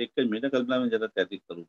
एक मिनट कल्पना में जरा तैयारी करूँ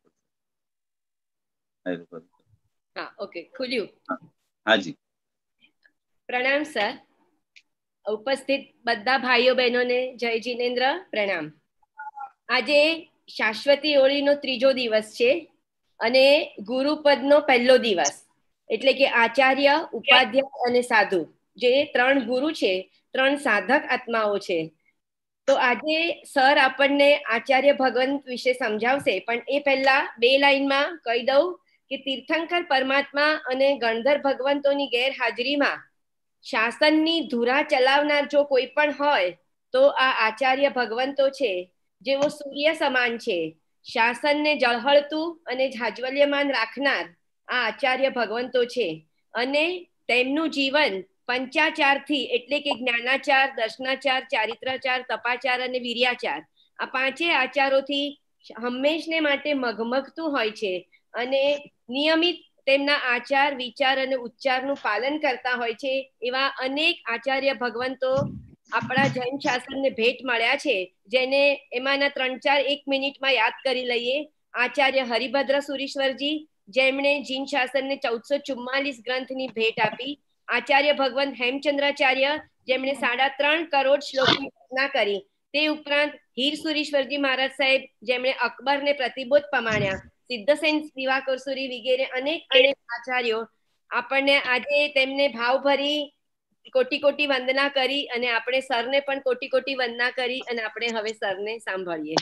पड़શે. हाँ ओके खुल्યું. हाँ जी. प्रणाम सर. ઉપસ્થિત બધા ભાઈઓ બહેનોને જય જીનેન્દ્ર પ્રણામ. આજે શાશ્વતી હોળીનો ત્રીજો દિવસ છે અને ગુરુપદનો પહેલો દિવસ, એટલે કે આચાર્ય, ઉપાધ્યાય અને સાધુ જે ત્રણ ગુરુ છે, ત્રણ સાધક આત્માઓ છે. તો આજે સર આપણને આચાર્ય ભગવંત વિશે સમજાવશે, પણ એ પહેલા બે લાઈનમાં કહી દઉં કે તીર્થંકર પરમાત્મા અને ગણધર ભગવંતોની ગેરહાજરીમાં શાસનની ધુરા ચલાવનાર જો કોઈ પણ હોય તો આ આચાર્ય ભગવંતો છે, જેઓ સૂર્ય સમાન છે. શાસનને ઝળહળતું અને જાજ્વલ્યમાન રાખનાર આ આચાર્ય ભગવંતો છે અને તેમનું જીવન પંચાચારથી, એટલે કે જ્ઞાનાચાર, દર્શનાચાર, ચારિત્રાચાર, તપાચાર અને વીર્યાચાર, આ પાંચેય આચારોથી હંમેશને માટે મગમગતું હોય છે અને નિયમિત તેમના આચાર, વિચાર અને ઉચ્ચારનું પાલન કરતા હોય છે. એવા અનેક આચાર્ય ભગવંતો આપણા જૈન શાસનને ભેટ મળ્યા છે, જેને એમાંના 3-4 એક મિનિટમાં યાદ કરી લઈએ. આચાર્ય હરિભદ્ર સુરીશ્વરજી, જેમણે જીન શાસનને 1444 ગ્રંથની ભેટ આપી. આચાર્ય ભગવંત હેમચંદ્રાચાર્ય, જેમણે 3.5 કરોડ શ્લોકની રચના કરી. તે ઉપરાંત હીર સુરીશ્વરજી મહારાજ સાહેબ, જેમણે અકબરને પ્રતિબોધ પમાડ્યા. સિદ્ધસેન દિવાકરસુરી વગેરે અનેક અનેક આચાર્યો આપણને આજે તેમને ભાવભરી કોટી કોટી વંદના કરી અને આપણે સરને પણ કોટી કોટી વંદના કરી અને આપણે હવે સરને સાંભળીએ.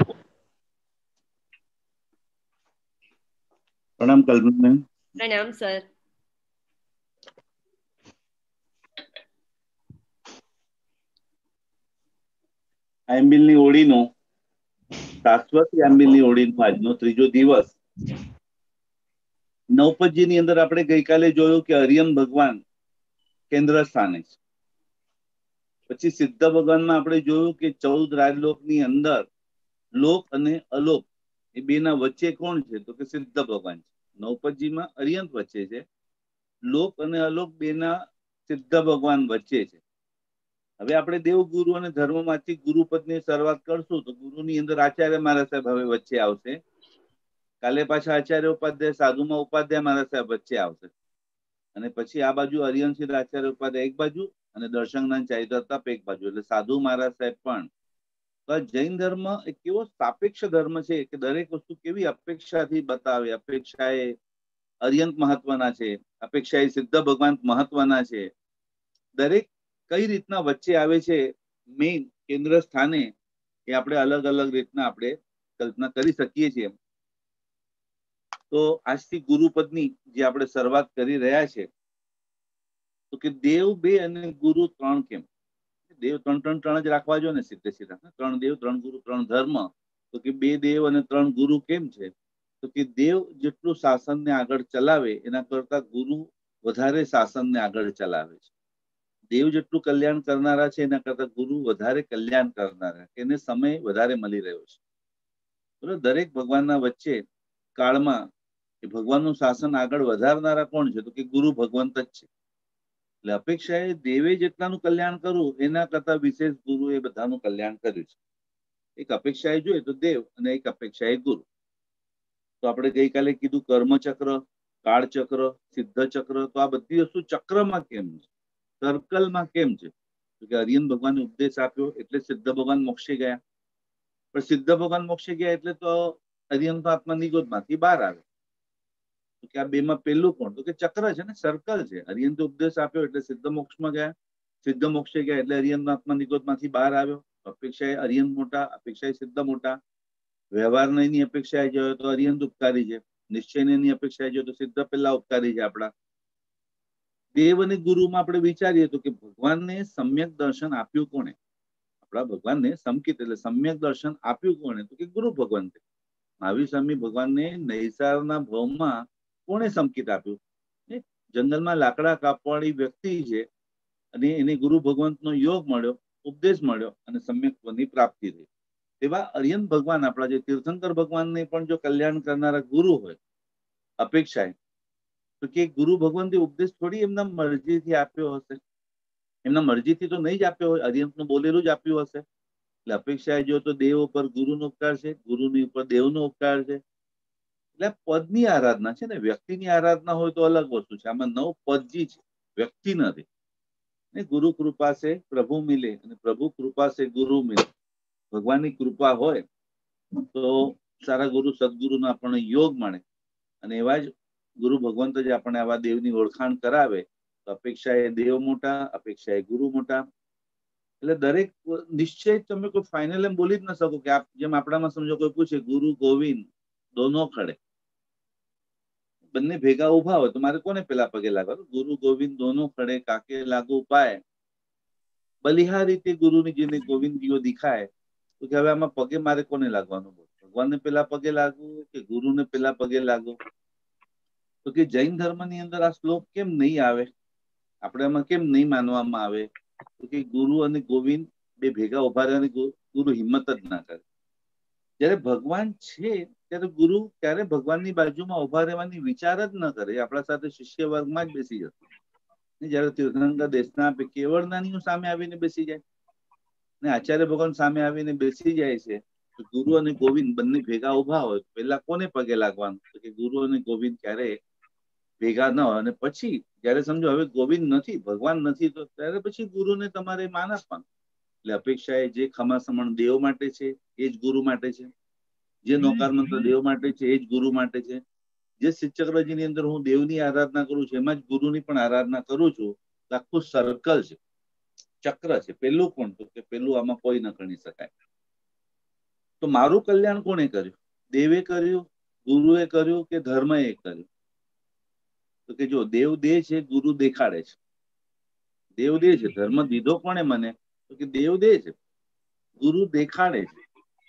પ્રણામ કલ્પના. પ્રણામ સર. આંબિલની હોળીનો, શાશ્વતી આંબિલની હોળીનો આજનો ત્રીજો દિવસ. નવપદજીની અંદર આપણે ગઈકાલે જોયું કે હરિયમ ભગવાન કેન્દ્ર સ્થાને છે. પછી સિદ્ધ ભગવાનમાં આપણે જોયું કે 14 રાજલોકની અંદર લોક અને અલોક એ બેના વચ્ચે કોણ છે, તો કે સિદ્ધ ભગવાન છે. નવપદજીમાં અરિયંત વચ્ચે છે, લોક અને અલોક બેના સિદ્ધ ભગવાન વચ્ચે છે. હવે આપણે દેવગુરુ અને ધર્મમાંથી ગુરુપદની શરૂઆત કરશું તો ગુરુની અંદર આચાર્ય મહારાજ સાહેબ હવે વચ્ચે આવશે. કાલે પાછા આચાર્ય ઉપાધ્યાય, સાધુમાં ઉપાધ્યાય મહારાજ સાહેબ વચ્ચે આવશે. અને પછી આ બાજુ હરિયંશિત આચાર્ય ઉપાધ્યાય એક બાજુ અને દર્શનજ્ઞાન ચારિત્રતાપ એક બાજુ, એટલે સાધુ મહારાજ સાહેબ પણ. તો જૈન ધર્મ એક કેવો સાપેક્ષ ધર્મ છે કે દરેક વસ્તુ કેવી અપેક્ષાથી બતાવે. અપેક્ષાએ અરિયંત મહત્વના છે, અપેક્ષાએ સિદ્ધ ભગવાન મહત્વના છે. દરેક કઈ રીતના વચ્ચે આવે છે મેઇન કેન્દ્ર સ્થાને, એ આપણે અલગ અલગ રીતના આપણે કલ્પના કરી શકીએ છીએ. તો આજથી ગુરુપદની જે આપણે શરૂઆત કરી રહ્યા છે, તો કે દેવ બે અને ગુરુ ત્રણ કેમ? દેવ ત્રણ જ રાખવા જો ને સીધે સીધા. 3 દેવ 3 ગુરુ 3 ધર્મ, તો કે 2 દેવ અને 3 ગુરુ કેમ છે? તો કે દેવ જેટલું શાસનને આગળ ચલાવે એના કરતા ગુરુ વધારે શાસનને આગળ ચલાવે છે. દેવ જેટલું કલ્યાણ કરનારા છે એના કરતા ગુરુ વધારે કલ્યાણ કરનારા, એને સમય વધારે મળી રહ્યો છે. બરોબર. દરેક ભગવાનના વચ્ચે કાળમાં એ ભગવાનનું શાસન આગળ વધારનારા કોણ છે, તો કે ગુરુ ભગવંત જ છે. એટલે અપેક્ષા એ દેવે જેટલાનું કલ્યાણ કરવું એના કરતા વિશેષ ગુરુ એ બધાનું કલ્યાણ કર્યું છે. એક અપેક્ષાએ જોઈએ તો દેવ અને એક અપેક્ષાએ ગુરુ. તો આપણે ગઈકાલે કીધું કર્મચક્ર, કાળચક્ર, સિદ્ધ ચક્ર, તો આ બધી વસ્તુ ચક્રમાં કેમ છે, સર્કલમાં કેમ છે? તો કે હરિયન ભગવાનને ઉપદેશ આપ્યો એટલે સિદ્ધ ભગવાન મોક્ષે ગયા. પણ સિદ્ધ ભગવાન મોક્ષે ગયા એટલે તો હરિયન તો આત્મા નિગોદમાંથી બહાર આવે. તો કે આ બેમાં પહેલું કોણ? તો કે ચક્ર છે ને, સર્કલ છે. હરિયન તો ઉપદેશ આપ્યો એટલે સિદ્ધ મોક્ષમાં ગયા, સિદ્ધ મોક્ષે ગયા એટલે હરિયન આત્મા નિગોદમાંથી બહાર આવ્યો. અપેક્ષાએ હરિયન મોટા, અપેક્ષાએ સિદ્ધ મોટા. વ્યવહારની અપેક્ષાએ જોઈએ તો હરિયન ઉપકારી છે, નિશ્ચયની અપેક્ષાએ જોઈએ તો સિદ્ધ પહેલા ઉપકારી છે આપણા. દેવ અને ગુરુમાં આપણે વિચારીએ તો કે ભગવાનને સમ્યક દર્શન આપ્યું કોને? આપણા ભગવાનને સમકિત એટલે સમ્યક દર્શન આપ્યું કોને? તો કે ગુરુ ભગવંતે. મહાવીર સ્વામી ભગવાનને નૈસારના ભાવમાં કોણે સમકિત આપ્યું? જંગલમાં લાકડા કાપવાળી વ્યક્તિ છે અને એને ગુરુ ભગવંતનો યોગ મળ્યો, ઉપદેશ મળ્યો અને સમ્યકત્વની પ્રાપ્તિ થઈ. તેવા અરિયન ભગવાન આપણા જે તીર્થંકર ભગવાનને પણ જો કલ્યાણ કરનારા ગુરુ હોય અપેક્ષાએ, તો કે ગુરુ ભગવંતે ઉપદેશ થોડી એમના મરજીથી આપ્યો હશે. એમના મરજીથી તો નહીં જ આપ્યો હોય, અરિયંતનું બોલેલું જ આપ્યું હશે. એટલે અપેક્ષાએ જો તો દેવ ઉપર ગુરુનો ઉપકાર છે, ગુરુની ઉપર દેવનો ઉપકાર છે. એટલે પદની આરાધના છે ને, વ્યક્તિની આરાધના હોય તો અલગ વસ્તુ છે. આમાં 9 પદજી છે, વ્યક્તિ નથી. ને ગુરુ કૃપા સે પ્રભુ મિલે અને પ્રભુ કૃપા સે ગુરુ મિલે. ભગવાનની કૃપા હોય તો સારા ગુરુ સદગુરુનો આપણને યોગ મળે, અને એવા જ ગુરુ ભગવંત જ આપણને આવા દેવની ઓળખાણ કરાવે. તો અપેક્ષા એ દેવ મોટા, અપેક્ષા એ ગુરુ મોટા. એટલે દરેક નિશ્ચય તમે કોઈ ફાઇનલ એમ બોલી જ ન શકો કે જેમ આપણામાં સમજો કોઈ પૂછે ગુરુ ગોવિંદ દોનો ખડે, બંને ભેગા ઉભા હોય તો મારે કોને પેલા પગે લાગવાનું? ગુરુ ગોવિંદ દોનો ખડે કાકે લાગુ પાય, બલિહારી તે ગુરુની જેને ગોવિંદજીઓ દિખાય. તો કે હવે આમાં પગે મારે કોને લાગવાનું? ભગવાનને પેલા પગે લાગવું કે ગુરુને પેલા પગે લાગવું? તો કે જૈન ધર્મની અંદર આ શ્લોક કેમ નહીં આવે, આપણે આમાં કેમ નહીં માનવામાં આવે? તો કે ગુરુ અને ગોવિંદ બે ભેગા ઉભા રહે અને ગુરુ હિંમત જ ના કરે. જયારે ભગવાન છે ત્યારે ગુરુ ક્યારે ભગવાનની બાજુમાં ઉભા રહેવાની વિચાર જ ન કરે. આપણા સાથે શિષ્ય વર્ગમાં જ બેસી જતો. જયારે તીર્થંકર દેશના કેવળ જ્ઞાનીઓ સામે આવીને બેસી જાય ને આચાર્ય ભગવાન સામે આવીને બેસી જાય છે, તો ગુરુ અને ગોવિંદ બંને ભેગા ઉભા હોય પેલા કોને પગે લાગવાનું? તો કે ગુરુ અને ગોવિંદ ક્યારે ભેગા ન હોય. અને પછી જયારે સમજો હવે ગોવિંદ નથી, ભગવાન નથી, તો ત્યારે પછી ગુરુને તમારે માન આપવાનું. એટલે અપેક્ષા એ જે ખમાસમણ દેવ માટે છે એ જ ગુરુ માટે છે, જે નોકાર મંત્ર દેવ માટે છે એ જ ગુરુ માટે છે, જે શિવચક્રજીની અંદર હું દેવની આરાધના કરું છું એમાં જ ગુરુની પણ આરાધના કરું છું. આખું સર્કલ છે, ચક્ર છે. પેલું કોણ? તો કે પેલું આમાં કોઈ ન ગણી શકાય. તો મારું કલ્યાણ કોણે કર્યું? દેવે કર્યું, ગુરુએ કર્યું કે ધર્મએ કર્યું? તો કે જો દેવ દે છે, ગુરુ દેખાડે છે. દેવ દે છે, ધર્મ દીધો કોણે મને? તો કે દેવ દે છે, ગુરુ દેખાડે છે.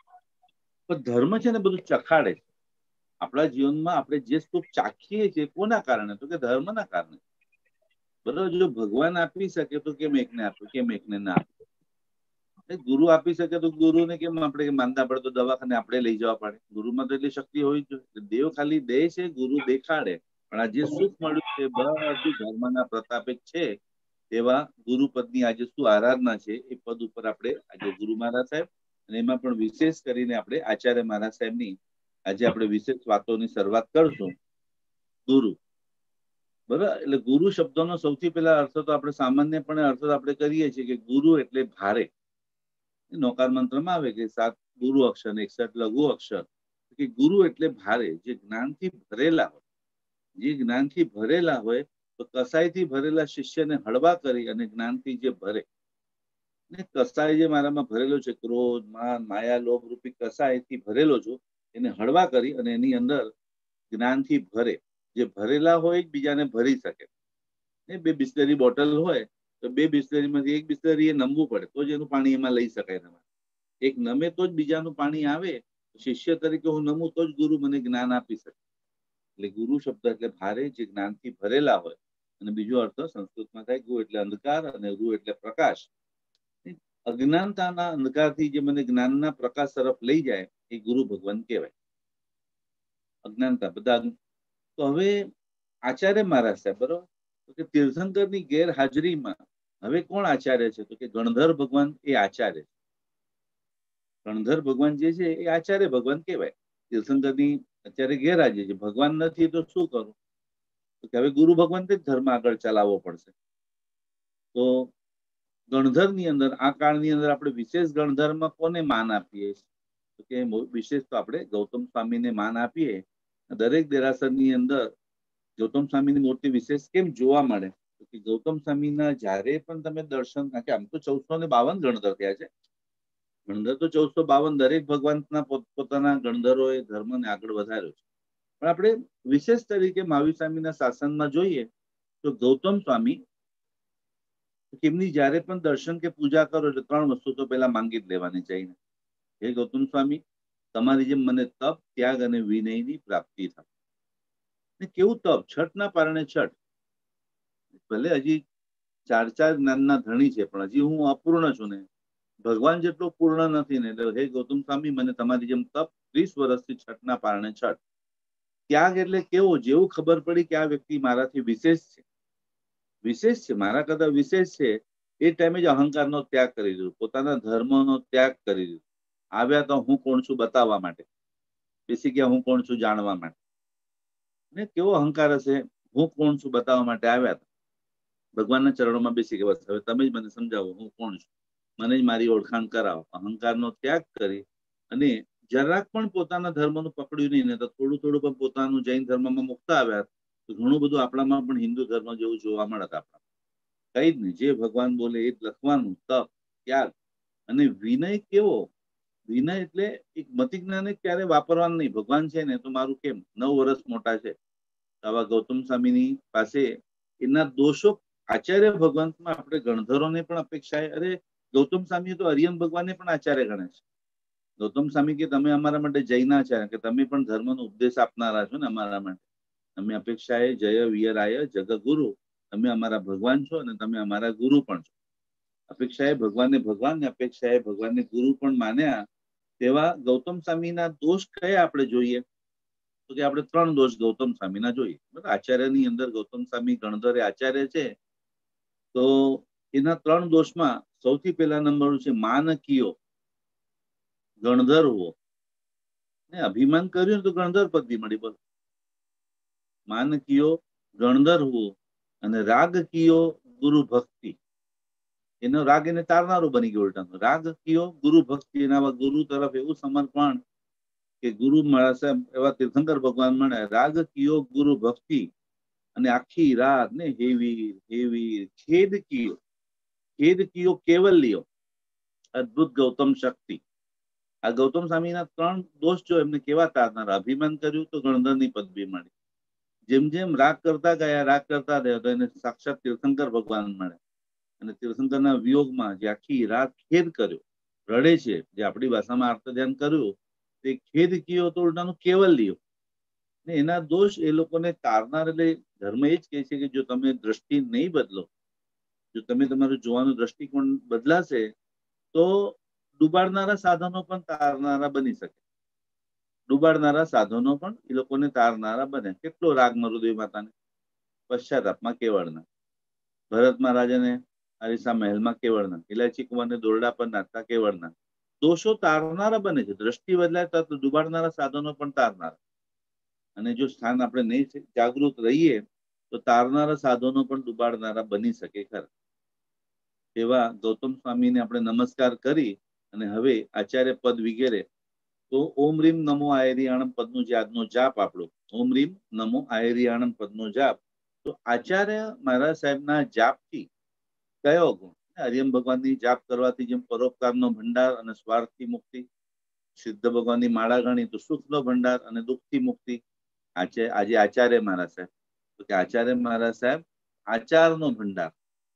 પણ ધર્મ છે ને બધું ચખાડે છે. આપણા જીવનમાં આપણે જે સુખ ચાખીએ છીએ કોના કારણે? તો કે ધર્મના કારણે. બરાબર, જો ભગવાન આપી શકે તો કેમ એકને આપ્યું, કેમ એકને ના આપ્યું? ગુરુ આપી શકે તો ગુરુને કેમ આપણે માનતા પડે તો દવાખાને આપણે લઈ જવા પડે? ગુરુમાં તો એટલી શક્તિ હોવી જ જોઈએ. દેવ ખાલી દે છે, ગુરુ દેખાડે. પણ આ જે સુખ મળ્યું છે બધું ધર્મના પ્રતાપે છે. એવા ગુરુપદની આજે શું આરાધના છે એ પદ ઉપર આપણે આજે ગુરુ મહારાજ સાહેબ, અને એમાં પણ વિશેષ કરીને આપણે આચાર્ય મહારાજ સાહેબની આજે આપણે વિશેષ વાતોની શરૂઆત કરશું. ગુરુ, બરાબર. એટલે ગુરુ શબ્દનો સૌથી પહેલા અર્થ તો આપણે સામાન્યપણે અર્થ આપણે કરીએ છીએ કે ગુરુ એટલે ભારે. નોકાર મંત્રમાં આવે કે 7 ગુરુ અક્ષર ને 61 લઘુ અક્ષર. કે ગુરુ એટલે ભારે, જે જ્ઞાનથી ભરેલા હોય. જે જ્ઞાનથી ભરેલા હોય તો કસાઈથી ભરેલા શિષ્યને હળવા કરી અને જ્ઞાનથી જે ભરે, ને કસાય જે મારામાં ભરેલો છે, ક્રોધ માન માયા લોભ રૂપી કસાયથી ભરેલો છું, એને હળવા કરી અને એની અંદર જ્ઞાનથી ભરે. જે ભરેલા હોય જ બીજાને ભરી શકે. ને 2 બિસ્લરી બોટલ હોય તો 2 બિસ્લરીમાંથી 1 બિસ્લરી એ નમવું પડે તો જ એનું પાણી એમાં લઈ શકાય. તમારે એક નમે તો જ બીજાનું પાણી આવે. શિષ્ય તરીકે હું નમું તો જ ગુરુ મને જ્ઞાન આપી શકે. એટલે ગુરુ શબ્દ એટલે ભારે, જે જ્ઞાનથી ભરેલા હોય. અને બીજો અર્થ સંસ્કૃતમાં થાય ગુ એટલે અંધકાર અને રુ એટલે પ્રકાશ. અજ્ઞાનતાના અંધકારથી જે મને જ્ઞાનના પ્રકાશ તરફ લઈ જાય એ ગુરુ ભગવાન કહેવાય. અજ્ઞાનતા બધા. તો હવે આચાર્ય મહારાજ સાહેબ, બરોબર, તો કે તીર્થંકરની ગેરહાજરીમાં હવે કોણ આચાર્ય છે? તો કે ગણધર ભગવાન એ આચાર્ય. ગણધર ભગવાન જે છે એ આચાર્ય ભગવાન કહેવાય. તીર્થંકરની અત્યારે ગેરહાજરી છે, ભગવાન નથી તો શું કરું? તો કે હવે ગુરુ ભગવાન જ ધર્મ આગળ ચલાવવો પડશે. તો ગણધરની અંદર આ કાળની અંદર આપણે વિશેષ ગણધરમાં કોને માન આપીએ? તો કે વિશેષ તો આપણે ગૌતમ સ્વામીને માન આપીએ. દરેક દેરાસરની અંદર ગૌતમ સ્વામીની મૂર્તિ વિશેષ કેમ જોવા મળે? તો કે ગૌતમ સ્વામીના જ્યારે પણ તમે દર્શન, કારણ કે આમ તો 1452 ગણધર થયા છે. ગણધર તો 1452 દરેક ભગવાનના પોતપોતાના ગણધરોએ ધર્મને આગળ વધાર્યો છે. પણ આપણે વિશેષ તરીકે મહાવીર સ્વામીના શાસનમાં જોઈએ તો ગૌતમ સ્વામી એમની જ્યારે પણ દર્શન કે પૂજા કરો એટલે 3 વસ્તુ તો પહેલા માંગી જ લેવાની ચાહીને. હે ગૌતમ સ્વામી, તમારી જેમ મને તપ, ત્યાગ અને વિનયની પ્રાપ્તિ થાય. કેવું તપ? છઠના પારણે છઠ. ભલે હજી 4 જ્ઞાનના ધણી છે પણ હજી હું અપૂર્ણ છું ને, ભગવાન જેટલો પૂર્ણ નથી ને. એટલે હે ગૌતમ સ્વામી, મને તમારી જેમ તપ, 30 વર્ષથી છઠના પારણે છઠ. ત્યાગ એટલે કેવો? જેવું ખબર પડી કે આ વ્યક્તિ મારાથી વિશેષ છે, વિશેષ છે, મારા કરતા વિશેષ છે, એ ટાઈમે જ અહંકારનો ત્યાગ કરી દીધો, પોતાના ધર્મનો ત્યાગ કરી દીધો. આવ્યા તો હું કોણ છું બતાવવા માટે, બેસી ગયા હું કોણ છું જાણવા માટે. ને કેવો અહંકાર હશે, હું કોણ છું બતાવવા માટે આવ્યા હતા. ભગવાનના ચરણોમાં બેસી ગયા, બસ હવે તમે જ મને સમજાવો હું કોણ છું, મને જ મારી ઓળખાણ કરાવો. અહંકારનો ત્યાગ કરી અને જરાક પણ પોતાના ધર્મનું પકડ્યું નહીં ને, તો થોડું થોડું પણ પોતાનું જૈન ધર્મમાં મુકતા આવ્યા તો ઘણું બધું આપણામાં પણ હિન્દુ ધર્મ જેવું જોવા મળત. આપણા કઈ જ નહીં, જે ભગવાન બોલે એ જ લખવાનું. તપ, ત્યાગ અને વિનય કેવો, વિનય એટલે એક મતિ જ્ઞાને ક્યારે વાપરવાનું નહીં. ભગવાન છે ને તો મારું કેમ 9 વર્ષ મોટા છે, આવા ગૌતમ સ્વામીની પાસે એના દોષો આચાર્ય ભગવાનમાં આપણે ગણધરોને પણ અપેક્ષાએ, અરે ગૌતમ સ્વામી તો અરિયમ ભગવાનને પણ આચાર્ય ગણે છે. ગૌતમ સ્વામી કે તમે અમારા માટે જૈનાચાર્ય, કે તમે પણ ધર્મનો ઉપદેશ આપનારા છો ને અમારા માટે. અમે અપેક્ષાએ જય વિયરાય જગગુરુ, તમે અમારા ભગવાન છો અને તમે અમારા ગુરુ પણ છો. અપેક્ષાએ ભગવાનને ભગવાન ને અપેક્ષાએ ભગવાનને ગુરુ પણ માન્યા. તેવા ગૌતમ સ્વામીના દોષ કયા આપણે જોઈએ, તો કે આપણે 3 દોષ ગૌતમ સ્વામીના જોઈએ. આચાર્યની અંદર ગૌતમ સ્વામી ગણધરે આચાર્ય છે, તો એના 3 દોષમાં સૌથી પહેલા નંબર છે માનકીયો, ગણધર હોવો. ને અભિમાન કર્યું તો ગણધર પદવી મળી. બોલો, માનકીયો, ગણધર હોવો અને રાગ કીયો ગુરુ ભક્તિ. એનો રાગ એને તારનારું બની ગયો ઉલટાનો. રાગ કીયો ગુરુ ભક્તિ, એના ગુરુ તરફ એવું સમર્પણ કે ગુરુ મારા સાહેબ એવા તીર્થંકર ભગવાન મળે. રાગ કીયો ગુરુ ભક્તિ અને આખી રાત ને હેવી હેવી ખેદ કીયો, ખેદ કીયો કેવલ્યો અદભુત ગૌતમ શક્તિ. આ ગૌતમ સ્વામીના 3 દોષ જો એમને કેવા તારનારા. અભિમાન કર્યું તો ગણધરની પદવી મળી. જેમ જેમ રાગ કરતા ગયા, રાગ કરતા રહ્યા તો એને સાક્ષાત તીર્થંકર ભગવાન મળે. અને તીર્થંકરના વિયોગમાં જે આખી રાત ખેદ કર્યો, રડે છે, જે આપણી ભાષામાં આર્ત ધ્યાન કર્યું, તે ખેદ કીયો તો ઉલટાનું કેવલ લ્યો. ને એના દોષ એ લોકોને તારનાર. એટલે ધર્મ એ જ કહે છે કે જો તમે દ્રષ્ટિ નહીં બદલો, જો તમે તમારું જોવાનું દ્રષ્ટિકોણ બદલાશે તો ડૂબાડનારા સાધનો પણ તારનારા બની શકે. ડૂબાડનારા સાધનો પણ એ લોકોને તારનારા બને. કેટલો રાગ મરુદેવ માતાને પશ્ચાતાપમાં કેવળના, ભરત મહારાજાને અરીસા મહેલમાં કેવળના, ઇલાયચી કુંવરને દોરડા પર નાખતા કેવળના. દોષો તારનારા બને છે. દ્રષ્ટિ બદલાય તો ડૂબાડનારા સાધનો પણ તારનારા. અને જો સ્થાન આપણે નહીં જાગૃત રહીએ તો તારનારા સાધનો પણ ડૂબાડનારા બની શકે ખરા. એવા ગૌતમ સ્વામીને આપણે નમસ્કાર કરી અને હવે આચાર્ય પદ વિગેરે. તો ઓમ રીમ નમો આયરિયાણમ પદનું જે આજનો જાપ આપણો, ઓમ રીમ નમો આયરિયાણમ પદનો જાપ, તો આચાર્ય મહારાજ સાહેબના જાપથી કયો ગુણ? હરિયમ ભગવાનની જાપ કરવાથી જેમ પરોપકારનો ભંડાર અને સ્વાર્થથી મુક્તિ, સિદ્ધ ભગવાનની માળા ગણી તો સુખનો ભંડાર અને દુઃખથી મુક્તિ. આજે આચાર્ય મહારાજ સાહેબ, તો કે આચાર્ય મહારાજ સાહેબ આચારનો ભંડાર.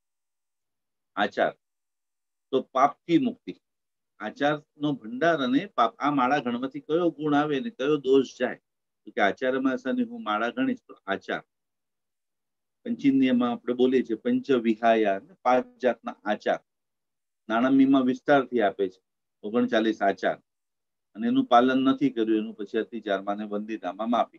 આચાર તો પાપથી મુક્તિ, આચારનો ભંડાર અને પાપ. આ માળા ગણવાથી કયો ગુણ આવે ને કયો દોષ જાય? તો કે આચાર્ય મહારાજ હું માળા ગણીશ તો આચાર. પંચિન્દ્રિયમાં આપણે બોલીએ છીએ પંચ વિહાયા, 5 જાતના આચાર. નાણામીમાં વિસ્તારથી આપે છે 39 આચાર, અને એનું પાલન નથી કર્યું એનું પછી અતિચારમાં ને વંદિતામાં માફી.